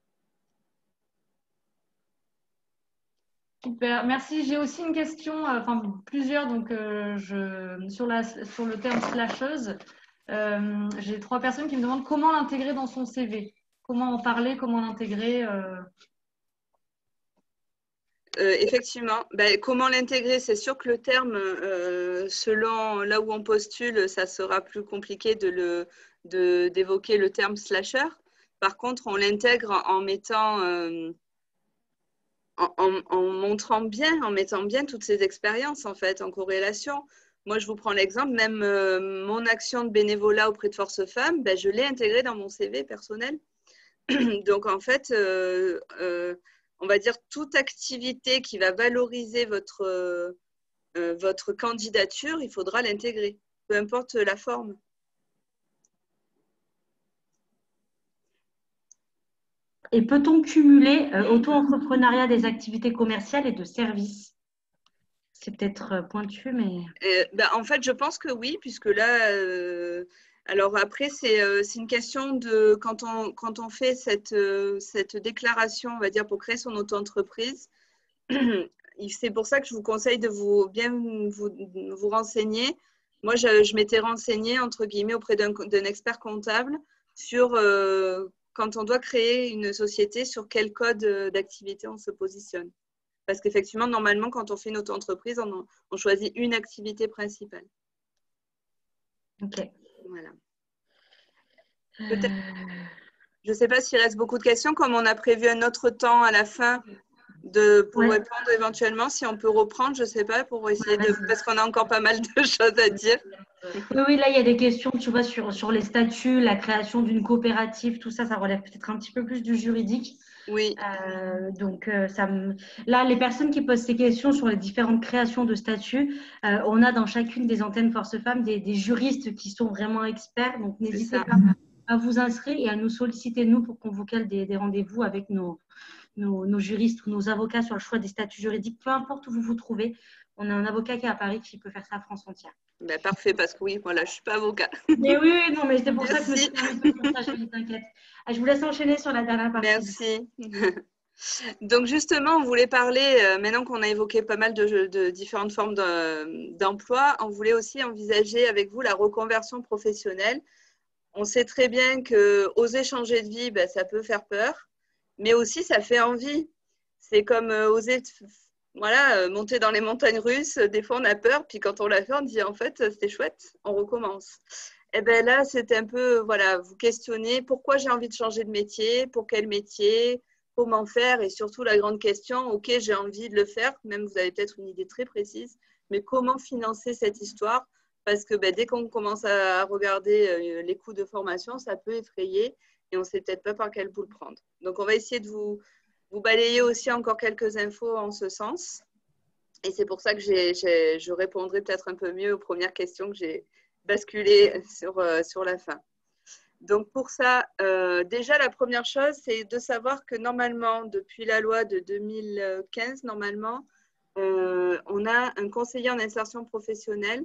Super, merci. J'ai aussi une question, euh, enfin plusieurs, donc euh, je, sur, la, sur le terme slasheuse. Euh, j'ai trois personnes qui me demandent comment l'intégrer dans son C V. Comment en parler, comment l'intégrer euh... Euh, effectivement, ben, comment l'intégrer? C'est sûr que le terme, euh, selon là où on postule, ça sera plus compliqué de le, de, d'évoquer le terme slasher. Par contre, on l'intègre en mettant, euh, en, en, en montrant bien, en mettant bien toutes ces expériences en fait, en corrélation. moi, je vous prends l'exemple, même euh, mon action de bénévolat auprès de Force Femmes, ben, je l'ai intégrée dans mon C V personnel. Donc, en fait, euh, euh, on va dire toute activité qui va valoriser votre, euh, votre candidature, il faudra l'intégrer, peu importe la forme. Et peut-on cumuler euh, auto-entrepreneuriat des activités commerciales et de services? C'est peut-être pointu, mais… Euh, ben, en fait, je pense que oui, puisque là… Euh, alors après, c'est euh, une question de… Quand on, quand on fait cette, euh, cette déclaration, on va dire, pour créer son auto-entreprise, c'est pour ça que je vous conseille de vous bien vous, vous renseigner. Moi, je, je m'étais renseignée, entre guillemets, auprès d'un expert comptable sur… Euh, quand on doit créer une société, sur quel code d'activité on se positionne. Parce qu'effectivement, normalement, quand on fait une auto-entreprise, on, on choisit une activité principale. Ok. Voilà. Peut-être. Je ne sais pas s'il reste beaucoup de questions. Comme on a prévu un autre temps à la fin de, pour ouais. répondre éventuellement, si on peut reprendre, je ne sais pas, pour essayer ouais, de… Parce qu'on a encore pas mal de choses à dire. Oui, oui, là, il y a des questions, tu vois, sur, sur les statuts, la création d'une coopérative, tout ça, ça relève peut-être un petit peu plus du juridique. Oui. Euh, donc, euh, ça me… là, les personnes qui posent ces questions sur les différentes créations de statuts, euh, on a dans chacune des antennes Force Femmes des, des juristes qui sont vraiment experts. Donc, n'hésitez pas à vous inscrire et à nous solliciter, nous, pour qu'on vous cale des, des rendez-vous avec nos, nos, nos juristes ou nos avocats sur le choix des statuts juridiques, peu importe où vous vous trouvez. On a un avocat qui est à Paris qui peut faire ça à France entière. Ben, parfait, parce que oui, voilà, je ne suis pas avocat. Mais oui, oui, non, mais c'est pour Merci. Ça que je me suis permis de partager, t'inquiète. Je vous laisse enchaîner sur la dernière partie. Merci. Donc justement, on voulait parler, euh, maintenant qu'on a évoqué pas mal de, de différentes formes d'emploi, on voulait aussi envisager avec vous la reconversion professionnelle. On sait très bien que oser changer de vie, ben, ça peut faire peur, mais aussi ça fait envie. C'est comme euh, oser… Voilà, monter dans les montagnes russes, des fois on a peur, puis quand on l'a fait, on dit en fait c'était chouette, on recommence. Et bien là, c'était un peu, voilà, vous questionner pourquoi j'ai envie de changer de métier, pour quel métier, comment faire, et surtout la grande question, ok, j'ai envie de le faire, même vous avez peut-être une idée très précise, mais comment financer cette histoire? Parce que ben, dès qu'on commence à regarder les coûts de formation, ça peut effrayer et on ne sait peut-être pas par quel bout le prendre. Donc on va essayer de vous… Vous balayez aussi encore quelques infos en ce sens. Et c'est pour ça que j'ai, j'ai, je répondrai peut-être un peu mieux aux premières questions que j'ai basculées sur, euh, sur la fin. Donc pour ça, euh, déjà la première chose, c'est de savoir que normalement, depuis la loi de deux mille quinze, normalement, euh, on a un conseiller en insertion professionnelle.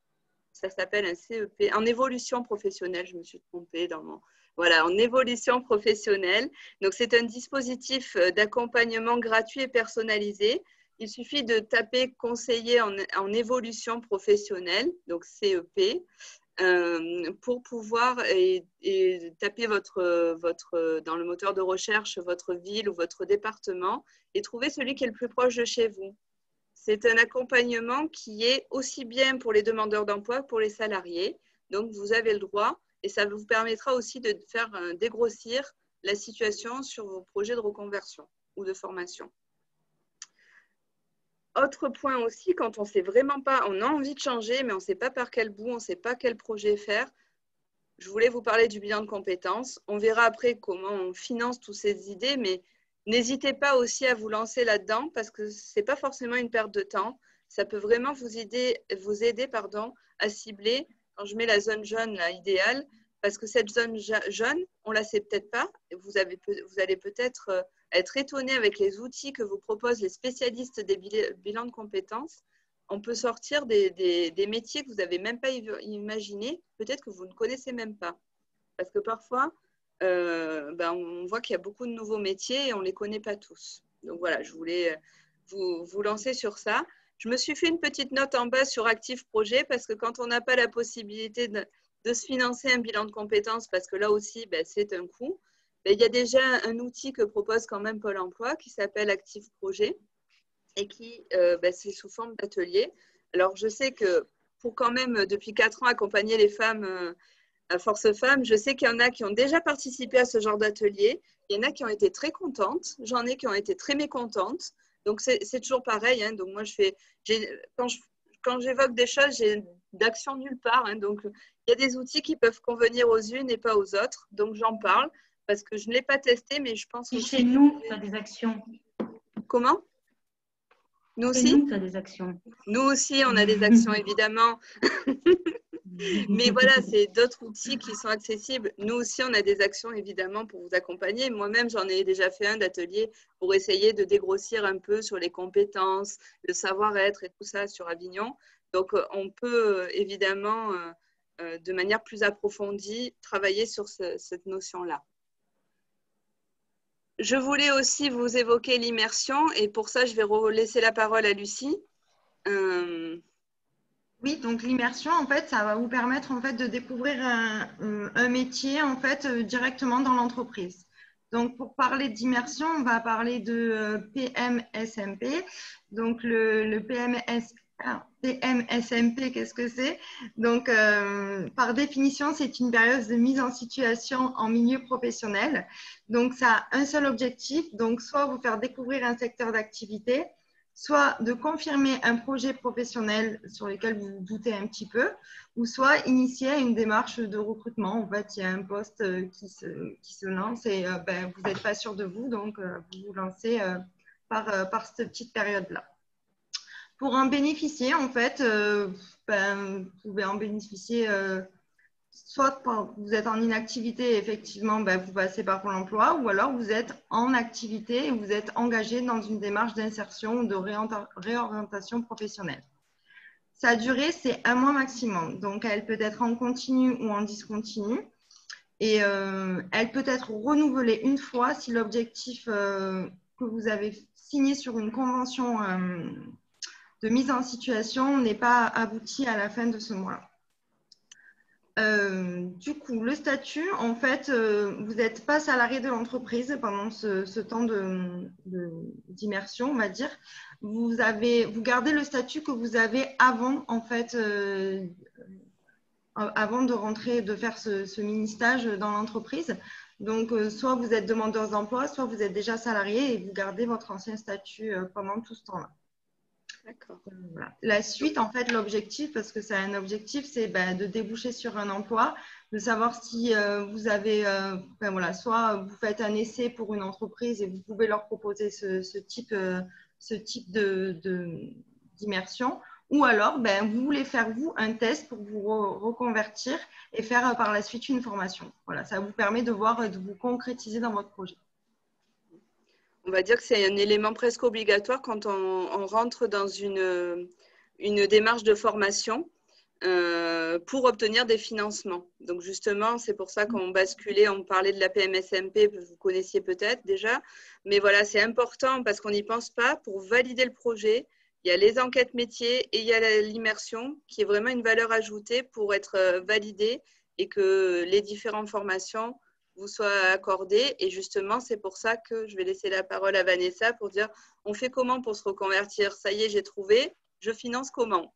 Ça s'appelle un C E P, en évolution professionnelle, je me suis trompée dans mon… Voilà, en évolution professionnelle. Donc, c'est un dispositif d'accompagnement gratuit et personnalisé. Il suffit de taper conseiller en, en évolution professionnelle, donc C E P, euh, pour pouvoir et, et taper votre, votre, dans le moteur de recherche votre ville ou votre département et trouver celui qui est le plus proche de chez vous. C'est un accompagnement qui est aussi bien pour les demandeurs d'emploi que pour les salariés. Donc, vous avez le droit. Et ça vous permettra aussi de faire dégrossir la situation sur vos projets de reconversion ou de formation. Autre point aussi, quand on sait vraiment pas, on a envie de changer, mais on ne sait pas par quel bout, on ne sait pas quel projet faire. Je voulais vous parler du bilan de compétences. On verra après comment on finance toutes ces idées, mais n'hésitez pas aussi à vous lancer là-dedans parce que ce n'est pas forcément une perte de temps. Ça peut vraiment vous aider, vous aider pardon, à cibler. Quand je mets la zone jaune là, idéale, parce que cette zone jaune, on ne la sait peut-être pas. Vous, avez, vous allez peut-être être étonné avec les outils que vous proposent les spécialistes des bilans de compétences. On peut sortir des, des, des métiers que vous n'avez même pas imaginés, peut-être que vous ne connaissez même pas. Parce que parfois, euh, ben, on voit qu'il y a beaucoup de nouveaux métiers et on ne les connaît pas tous. Donc voilà, je voulais vous, vous lancer sur ça. Je me suis fait une petite note en bas sur Active Projet parce que quand on n'a pas la possibilité de, de se financer un bilan de compétences, parce que là aussi, ben, c'est un coût, ben, il y a déjà un outil que propose quand même Pôle emploi qui s'appelle Active Projet et qui, euh, ben, c'est sous forme d'atelier. Alors, je sais que pour quand même, depuis quatre ans, accompagner les femmes euh, à Force Femmes, je sais qu'il y en a qui ont déjà participé à ce genre d'atelier. Il y en a qui ont été très contentes. J'en ai qui ont été très mécontentes. Donc, c'est toujours pareil. Hein. Donc, moi, je fais, quand, je, quand j'évoque des choses, j'ai d'action nulle part. Hein, donc, il y a des outils qui peuvent convenir aux unes et pas aux autres. Donc, j'en parle parce que je ne l'ai pas testé, mais je pense Si aussi chez nous, tu as des actions. Comment? Nous Chez aussi nous, tu as des actions. Nous aussi, on a des actions, évidemment. Mais voilà, c'est d'autres outils qui sont accessibles. Nous aussi, on a des actions, évidemment, pour vous accompagner. Moi-même, j'en ai déjà fait un d'atelier pour essayer de dégrossir un peu sur les compétences, le savoir-être et tout ça sur Avignon. Donc, on peut évidemment, de manière plus approfondie, travailler sur ce, cette notion-là. Je voulais aussi vous évoquer l'immersion et pour ça, je vais laisser la parole à Lucie. Euh... Oui, donc l'immersion, en fait, ça va vous permettre en fait, de découvrir un, un métier en fait, directement dans l'entreprise. Donc, pour parler d'immersion, on va parler de P M S M P. Donc, le, le P M S, P M S M P, qu'est-ce que c'est? Donc, euh, par définition, c'est une période de mise en situation en milieu professionnel. Donc, ça a un seul objectif, donc soit vous faire découvrir un secteur d'activité, soit de confirmer un projet professionnel sur lequel vous vous doutez un petit peu, ou soit initier une démarche de recrutement. En fait, il y a un poste qui se, qui se lance et euh, ben, vous n'êtes pas sûr de vous, donc euh, vous vous lancez euh, par, euh, par cette petite période-là. Pour en bénéficier, en fait, euh, ben, vous pouvez en bénéficier euh, soit quand vous êtes en inactivité, effectivement, ben, vous passez par Pôle emploi, ou alors vous êtes en activité et vous êtes engagé dans une démarche d'insertion ou de réorientation professionnelle. Sa durée, c'est un mois maximum. Donc, elle peut être en continu ou en discontinu. Et euh, elle peut être renouvelée une fois si l'objectif euh, que vous avez signé sur une convention euh, de mise en situation n'est pas abouti à la fin de ce mois-là. Euh, du coup, le statut, en fait, euh, vous n'êtes pas salarié de l'entreprise pendant ce, ce temps d'immersion, de, de, on va dire. Vous, avez, vous gardez le statut que vous avez avant, en fait, euh, avant de rentrer, de faire ce, ce mini-stage dans l'entreprise. Donc, euh, soit vous êtes demandeur d'emploi, soit vous êtes déjà salarié et vous gardez votre ancien statut euh, pendant tout ce temps-là. D'accord. Voilà. La suite, en fait, l'objectif, parce que c'est un objectif, c'est ben, de déboucher sur un emploi, de savoir si euh, vous avez, euh, ben, voilà, soit vous faites un essai pour une entreprise et vous pouvez leur proposer ce, ce type, euh, ce type de, de, d'immersion, ou alors ben, vous voulez faire, vous, un test pour vous re reconvertir et faire euh, par la suite une formation. Voilà, ça vous permet de voir, de vous concrétiser dans votre projet. On va dire que c'est un élément presque obligatoire quand on, on rentre dans une, une démarche de formation euh, pour obtenir des financements. Donc justement, c'est pour ça qu'on basculait, on parlait de la P M S M P, vous connaissiez peut-être déjà, mais voilà, c'est important parce qu'on n'y pense pas. Pour valider le projet, il y a les enquêtes métiers et il y a l'immersion qui est vraiment une valeur ajoutée pour être validée et que les différentes formations vous soit accordé. Et justement, c'est pour ça que je vais laisser la parole à Vanessa pour dire, on fait comment pour se reconvertir? Ça y est, j'ai trouvé, je finance comment?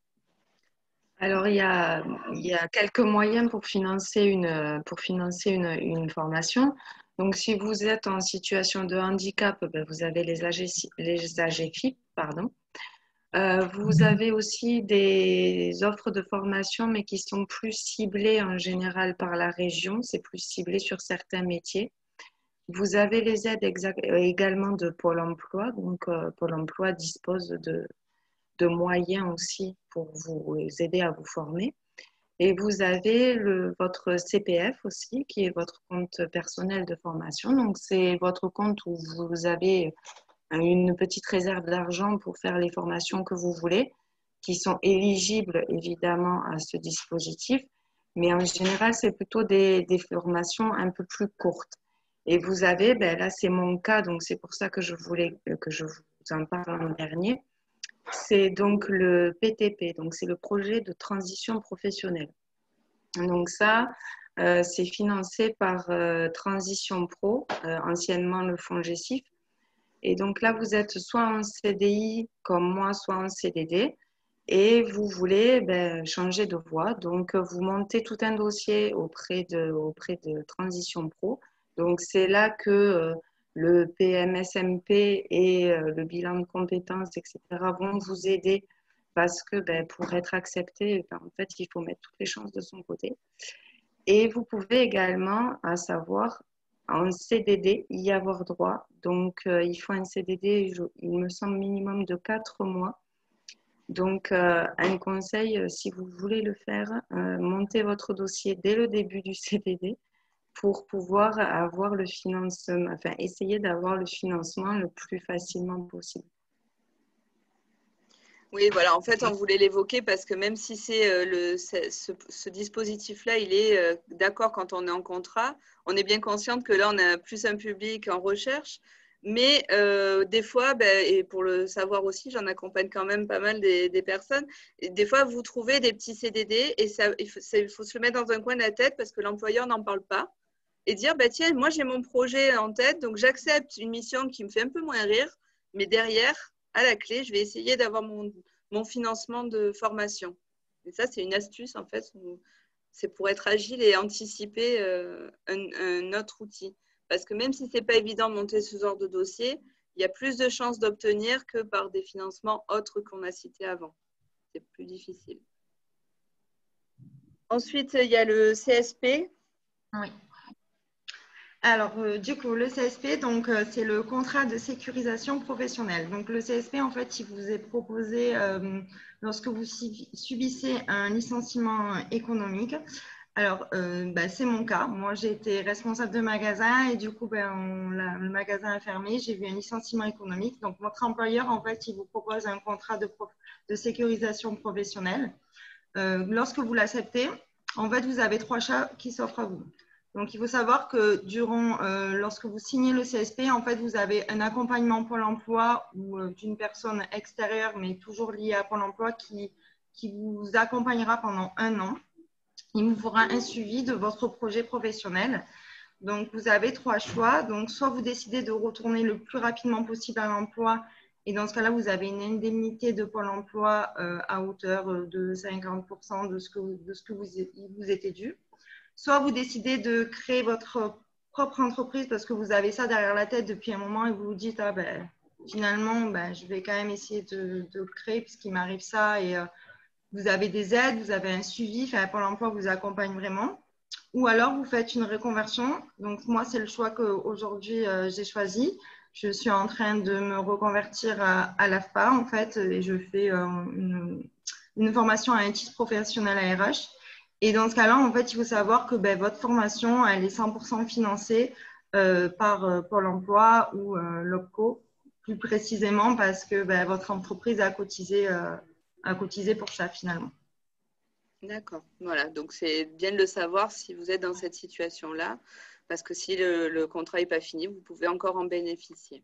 Alors, il y a, il y a quelques moyens pour financer une, pour financer une, une formation. Donc, si vous êtes en situation de handicap, ben, vous avez les A G, les A G F I P, pardon. Euh, vous avez aussi des offres de formation, mais qui sont plus ciblées en général par la région. C'est plus ciblé sur certains métiers. Vous avez les aides également de Pôle emploi. Donc, euh, Pôle emploi dispose de, de moyens aussi pour vous aider à vous former. Et vous avez le, votre C P F aussi, qui est votre compte personnel de formation. Donc, c'est votre compte où vous avez une petite réserve d'argent pour faire les formations que vous voulez, qui sont éligibles évidemment à ce dispositif, mais en général, c'est plutôt des, des formations un peu plus courtes. Et vous avez, ben là c'est mon cas, donc c'est pour ça que je voulais que je vous en parle en dernier, c'est donc le P T P, donc c'est le projet de transition professionnelle. Donc ça, euh, c'est financé par euh, Transition Pro, euh, anciennement le fonds G E S I F. Et donc là, vous êtes soit en C D I comme moi, soit en C D D et vous voulez ben, changer de voie. Donc, vous montez tout un dossier auprès de, auprès de Transition Pro. Donc, c'est là que euh, le P M S M P et euh, le bilan de compétences, et cetera vont vous aider parce que ben, pour être accepté, ben, en fait, il faut mettre toutes les chances de son côté. Et vous pouvez également, à savoir, en C D D, y avoir droit. Donc, euh, il faut un C D D, je, il me semble, minimum de quatre mois. Donc, euh, un conseil, si vous voulez le faire, euh, montez votre dossier dès le début du C D D pour pouvoir avoir le financement, enfin, essayer d'avoir le financement le plus facilement possible. Oui, voilà, en fait, on voulait l'évoquer parce que même si c'est euh, le, ce, ce dispositif-là, il est euh, d'accord quand on est en contrat, on est bien consciente que là, on a plus un public en recherche. Mais euh, des fois, ben, et pour le savoir aussi, j'en accompagne quand même pas mal des, des personnes. Et des fois, vous trouvez des petits C D D et ça, il, faut, il faut se le mettre dans un coin de la tête parce que l'employeur n'en parle pas. Et dire, bah, tiens, moi, j'ai mon projet en tête, donc j'accepte une mission qui me fait un peu moins rire, mais derrière, à la clé, je vais essayer d'avoir mon, mon financement de formation. Et ça, c'est une astuce, en fait. C'est pour être agile et anticiper euh, un, un autre outil. Parce que même si ce n'est pas évident de monter ce genre de dossier, il y a plus de chances d'obtenir que par des financements autres qu'on a cités avant. C'est plus difficile. Ensuite, il y a le C S P. Oui. Alors, euh, du coup, le C S P, donc, euh, c'est le contrat de sécurisation professionnelle. Donc, le C S P, en fait, il vous est proposé euh, lorsque vous subissez un licenciement économique. Alors, euh, bah, c'est mon cas. Moi, j'ai été responsable de magasin et du coup, ben, on, la, le magasin a fermé. J'ai eu un licenciement économique. Donc, votre employeur, en fait, il vous propose un contrat de, prof, de sécurisation professionnelle. Euh, lorsque vous l'acceptez, en fait, vous avez trois choix qui s'offrent à vous. Donc, il faut savoir que durant, euh, lorsque vous signez le C S P, en fait, vous avez un accompagnement Pôle emploi ou euh, d'une personne extérieure, mais toujours liée à Pôle emploi, qui, qui vous accompagnera pendant un an. Il vous fera un suivi de votre projet professionnel. Donc, vous avez trois choix. Donc, soit vous décidez de retourner le plus rapidement possible à l'emploi. Et dans ce cas-là, vous avez une indemnité de Pôle emploi euh, à hauteur de cinquante pour cent de ce que vous, de ce que vous, vous était dû. Soit vous décidez de créer votre propre entreprise parce que vous avez ça derrière la tête depuis un moment et vous vous dites, ah ben, finalement, ben, je vais quand même essayer de, de le créer puisqu'il m'arrive ça. Et euh, vous avez des aides, vous avez un suivi, enfin, Pôle emploi vous accompagne vraiment. Ou alors, vous faites une reconversion. Donc, moi, c'est le choix qu'aujourd'hui, euh, j'ai choisi. Je suis en train de me reconvertir à, à l'A F P A, en fait, et je fais euh, une, une formation à un titre professionnel à R H. Et dans ce cas-là, en fait, il faut savoir que ben, votre formation, elle est cent pour cent financée euh, par euh, Pôle emploi ou euh, l'OPCO, plus précisément parce que ben, votre entreprise a cotisé, euh, a cotisé pour ça, finalement. D'accord, voilà. Donc, c'est bien de le savoir si vous êtes dans cette situation-là, parce que si le, le contrat n'est pas fini, vous pouvez encore en bénéficier.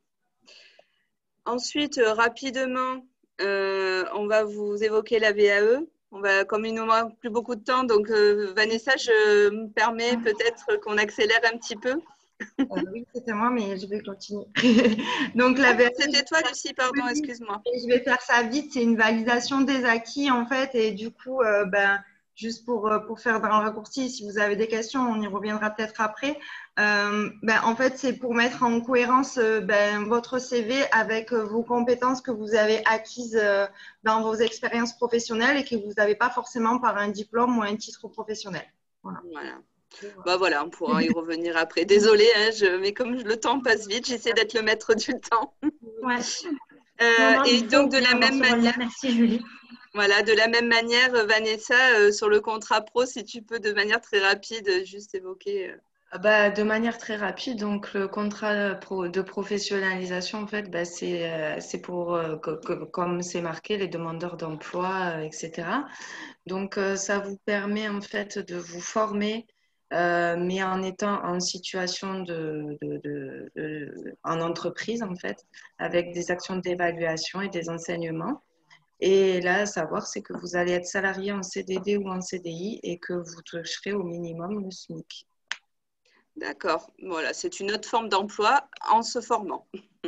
Ensuite, euh, rapidement, euh, on va vous évoquer la V A E. On va, comme il nous manque plus beaucoup de temps, donc euh, Vanessa, je me permets peut-être qu'on accélère un petit peu. Euh, oui, c'était moi, mais je vais continuer. Donc, la V A E, c'était toi, Lucie, pardon, excuse-moi. Je vais faire ça vite. C'est une validation des acquis, en fait. Et du coup, euh, ben, juste pour, pour faire dans le raccourci, si vous avez des questions, on y reviendra peut-être après. Euh, ben, en fait, c'est pour mettre en cohérence euh, ben, votre C V avec euh, vos compétences que vous avez acquises euh, dans vos expériences professionnelles et que vous n'avez pas forcément par un diplôme ou un titre professionnel. Voilà. Voilà. Bah voilà, on pourra y revenir après. Désolée, hein, je, mais comme le temps passe vite, j'essaie d'être le maître du temps. Ouais. Euh, non, non, et donc, de la même manière, merci Julie. Voilà, de la même manière, Vanessa, euh, sur le contrat pro, si tu peux de manière très rapide, juste évoquer. Euh... Bah, de manière très rapide, donc le contrat de professionnalisation, en fait, bah, c'est euh, c'est pour, euh, que, que, comme c'est marqué, les demandeurs d'emploi, euh, et cetera. Donc, euh, ça vous permet en fait de vous former, euh, mais en étant en situation de, de, de, de, en entreprise, en fait, avec des actions d'évaluation et des enseignements. Et là, à savoir, c'est que vous allez être salarié en C D D ou en C D I et que vous toucherez au minimum le SMIC. D'accord, voilà, c'est une autre forme d'emploi en se formant.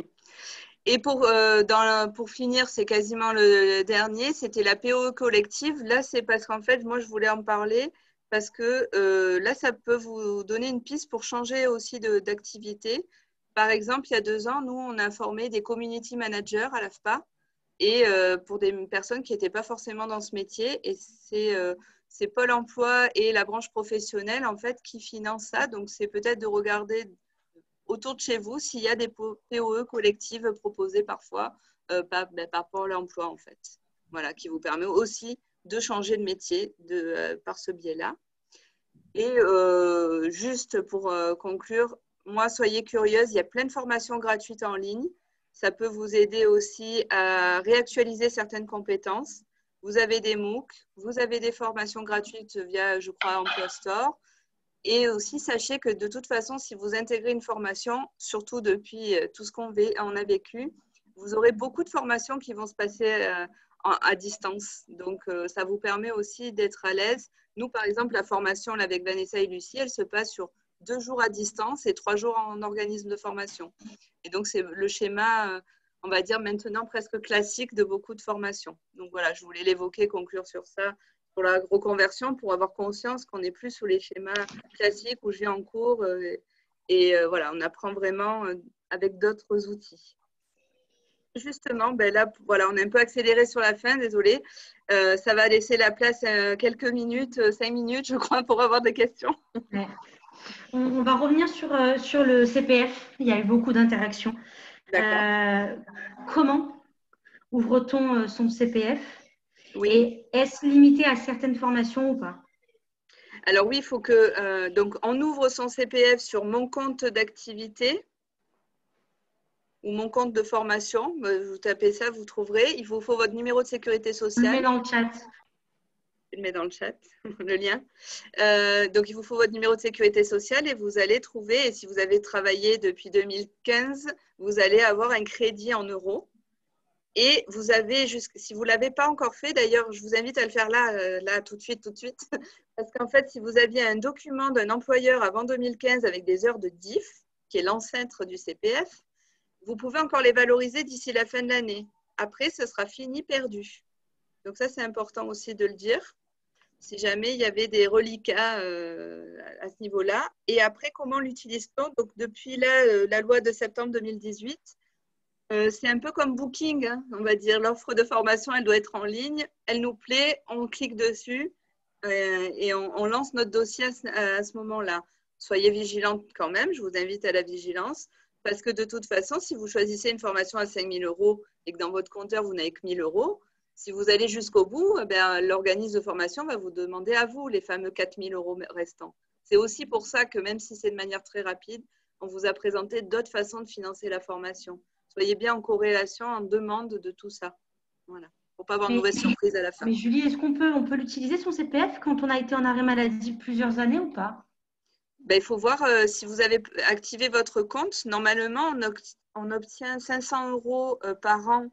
Et pour, euh, dans, pour finir, c'est quasiment le dernier, c'était la P O E collective. Là, c'est parce qu'en fait, moi, je voulais en parler parce que euh, là, ça peut vous donner une piste pour changer aussi d'activité. Par exemple, il y a deux ans, nous, on a formé des community managers à l'A F P A. et euh, pour des personnes qui n'étaient pas forcément dans ce métier. Et c'est euh, c'est Pôle emploi et la branche professionnelle en fait qui financent ça. Donc, c'est peut-être de regarder autour de chez vous s'il y a des P O E collectives proposées parfois euh, par, ben, par Pôle emploi en fait. Voilà, qui vous permet aussi de changer de métier de, euh, par ce biais-là. Et euh, juste pour euh, conclure, moi, soyez curieuse, il y a plein de formations gratuites en ligne. Ça peut vous aider aussi à réactualiser certaines compétences. Vous avez des MOOC, vous avez des formations gratuites via, je crois, Emploi Store. Et aussi, sachez que de toute façon, si vous intégrez une formation, surtout depuis tout ce qu'on a vécu, vous aurez beaucoup de formations qui vont se passer à distance. Donc, ça vous permet aussi d'être à l'aise. Nous, par exemple, la formation là, avec Vanessa et Lucie, elle se passe sur deux jours à distance et trois jours en organisme de formation. Et donc, c'est le schéma, on va dire, maintenant presque classique de beaucoup de formations. Donc, voilà, je voulais l'évoquer, conclure sur ça pour la reconversion, pour avoir conscience qu'on n'est plus sous les schémas classiques où je vais en cours euh, et euh, voilà, on apprend vraiment euh, avec d'autres outils. Justement, ben là, voilà, on est un peu accéléré sur la fin, désolé. Euh, ça va laisser la place à quelques minutes, cinq minutes, je crois, pour avoir des questions. Ouais. On, on va revenir sur, euh, sur le C P F. Il y a eu beaucoup d'interactions. Euh, comment ouvre-t-on euh, son C P F? Oui. Et est-ce limité à certaines formations ou pas? Alors oui, il faut que euh, donc on ouvre son C P F sur mon compte d'activité ou mon compte de formation. Vous tapez ça, vous trouverez. Il vous faut votre numéro de sécurité sociale. On le met dans le chat. Je le mets dans le chat, le lien. Euh, donc, il vous faut votre numéro de sécurité sociale et vous allez trouver, et si vous avez travaillé depuis deux mille quinze, vous allez avoir un crédit en euros. Et vous avez, si vous ne l'avez pas encore fait, d'ailleurs, je vous invite à le faire là, là, tout de suite, tout de suite. Parce qu'en fait, si vous aviez un document d'un employeur avant deux mille quinze avec des heures de D I F, qui est l'ancêtre du C P F, vous pouvez encore les valoriser d'ici la fin de l'année. Après, ce sera fini, perdu. Donc ça, c'est important aussi de le dire. Si jamais il y avait des reliquats euh, à ce niveau-là. Et après, comment l'utilise-t-on? Donc, depuis là, euh, la loi de septembre deux mille dix-huit, euh, c'est un peu comme Booking, hein, on va dire. L'offre de formation, elle doit être en ligne. Elle nous plaît, on clique dessus euh, et on, on lance notre dossier à ce, à ce moment-là. Soyez vigilante quand même, je vous invite à la vigilance. Parce que de toute façon, si vous choisissez une formation à cinq mille euros et que dans votre compteur, vous n'avez que mille euros, si vous allez jusqu'au bout, eh l'organisme de formation va vous demander à vous les fameux quatre mille euros restants. C'est aussi pour ça que même si c'est de manière très rapide, on vous a présenté d'autres façons de financer la formation. Soyez bien en corrélation, en demande de tout ça. Voilà, pour ne pas avoir de mauvaise surprise à la fin. Mais Julie, est-ce qu'on peut, on peut l'utiliser son C P F quand on a été en arrêt maladie plusieurs années ou pas? Ben, il faut voir euh, si vous avez activé votre compte. Normalement, on, on obtient cinq cents euros euh, par an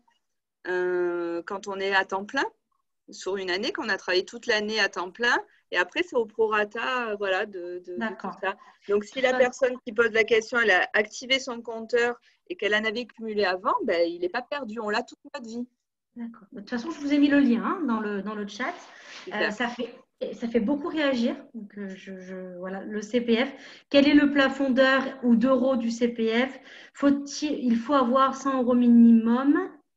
euh, quand on est à temps plein, sur une année, qu'on a travaillé toute l'année à temps plein. Et après, c'est au prorata euh, voilà, de, de, de tout ça. Donc, si la personne qui pose la question, elle a activé son compteur et qu'elle en avait cumulé avant, ben, il n'est pas perdu. On l'a toute notre vie. D'accord. De toute façon, je vous ai mis le lien hein, dans, le, dans le chat. Euh, ça fait... Ça fait beaucoup réagir. Donc, je, je, voilà, le C P F. Quel est le plafond d'heures ou d'euros du C P F? Faut-il, il faut avoir cent euros minimum.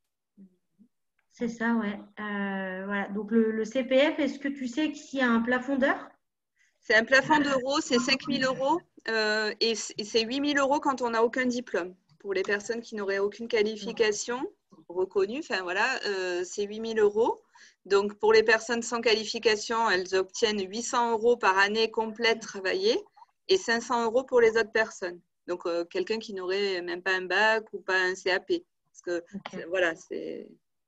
C'est ça, ouais. Euh, voilà. Donc, le, le C P F, est-ce que tu sais s'il y a un plafond d'heures? C'est un plafond d'euros, c'est cinq mille euros euh, et c'est huit mille euros quand on n'a aucun diplôme. Pour les personnes qui n'auraient aucune qualification reconnue, enfin voilà, euh, c'est huit mille euros. Donc, pour les personnes sans qualification, elles obtiennent huit cents euros par année complète travaillée et cinq cents euros pour les autres personnes. Donc, euh, quelqu'un qui n'aurait même pas un bac ou pas un C A P. Parce que, okay. Voilà, c'est…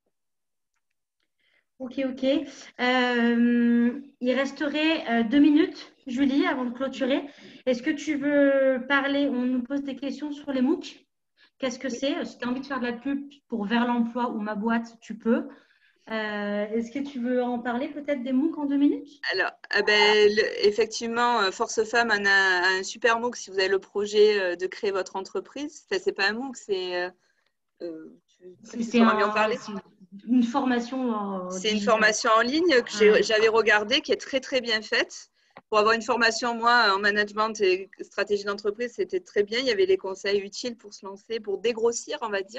Ok, ok. Euh, il resterait euh, deux minutes, Julie, avant de clôturer. Est-ce que tu veux parler? On nous pose des questions sur les MOOC. Qu'est-ce que c'est? Si tu as envie de faire de la pub pour Vers l'emploi ou ma boîte, tu peux. Euh, Est-ce que tu veux en parler peut-être des MOOC en deux minutes? Alors, euh, ben, le, effectivement, Force Femmes en a un super MOOC si vous avez le projet de créer votre entreprise. Enfin, ce n'est pas un MOOC, c'est… Euh, c'est un, en parler une formation. C'est une formation en ligne que j'avais regardée, qui est très, très bien faite. Pour avoir une formation, moi, en management et stratégie d'entreprise, c'était très bien. Il y avait les conseils utiles pour se lancer, pour dégrossir, on va dire.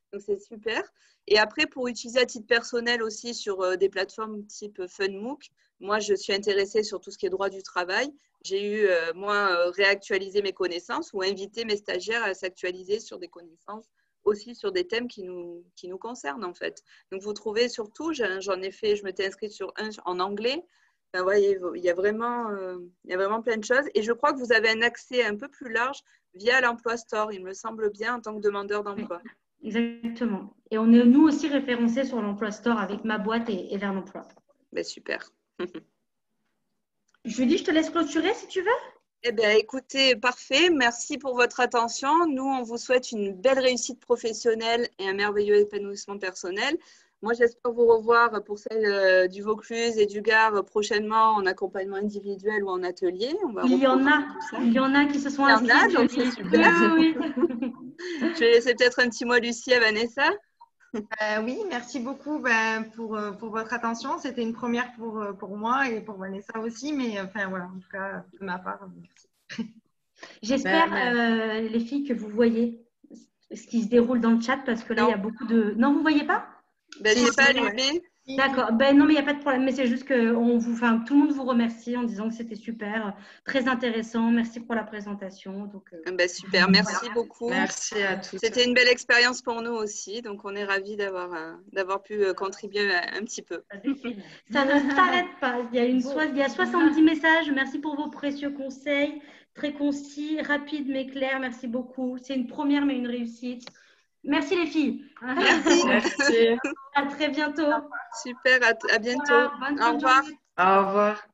Donc, c'est super. Et après, pour utiliser à titre personnel aussi sur euh, des plateformes type FunMOOC, moi, je suis intéressée sur tout ce qui est droit du travail. J'ai eu, euh, moi, euh, réactualisé mes connaissances ou invité mes stagiaires à s'actualiser sur des connaissances aussi sur des thèmes qui nous, qui nous concernent, en fait. Donc, vous trouvez surtout, j'en ai fait, je m'étais inscrite sur un en anglais. Enfin, ouais, il, y a vraiment, euh, il y a vraiment plein de choses. Et je crois que vous avez un accès un peu plus large via l'Emploi Store, il me semble bien, en tant que demandeur d'emploi. Oui, exactement. Et on est, nous aussi, référencés sur l'Emploi Store avec ma boîte et, et Vers l'Emploi. Ben, super. Julie, je te laisse clôturer si tu veux. Eh bien, écoutez, parfait. Merci pour votre attention. Nous, on vous souhaite une belle réussite professionnelle et un merveilleux épanouissement personnel. Moi, j'espère vous revoir pour celle du Vaucluse et du Gard prochainement en accompagnement individuel ou en atelier. On va il y en a, il y en a qui se sont inscrits. Il y en a, donc c'est super. Oui, oui. Je vais laisser peut-être un petit mot Lucie à Vanessa. Euh, oui, merci beaucoup ben, pour, pour votre attention. C'était une première pour, pour moi et pour Vanessa aussi, mais enfin voilà, en tout cas, de ma part, merci. J'espère, ben, euh, les filles, que vous voyez ce qui se déroule dans le chat parce que là, non. Il y a beaucoup de… Non, vous ne voyez pas? Ben, je n'ai pas allumé. D'accord. Ben, non, mais il n'y a pas de problème. Mais c'est juste que on vous, enfin, tout le monde vous remercie en disant que c'était super, très intéressant. Merci pour la présentation. Donc, euh, ben, super. Merci voilà. beaucoup. Merci à tous. C'était une belle expérience pour nous aussi. Donc, on est ravis d'avoir euh, d'avoir pu euh, contribuer un petit peu. Ça ne s'arrête pas. Il y a, une so il y a soixante-dix messages. Merci pour vos précieux conseils. Très concis, rapide mais clair. Merci beaucoup. C'est une première mais une réussite. Merci les filles. Merci. Merci. À très bientôt. Super, à, à bientôt. Au revoir. Au revoir. Au revoir.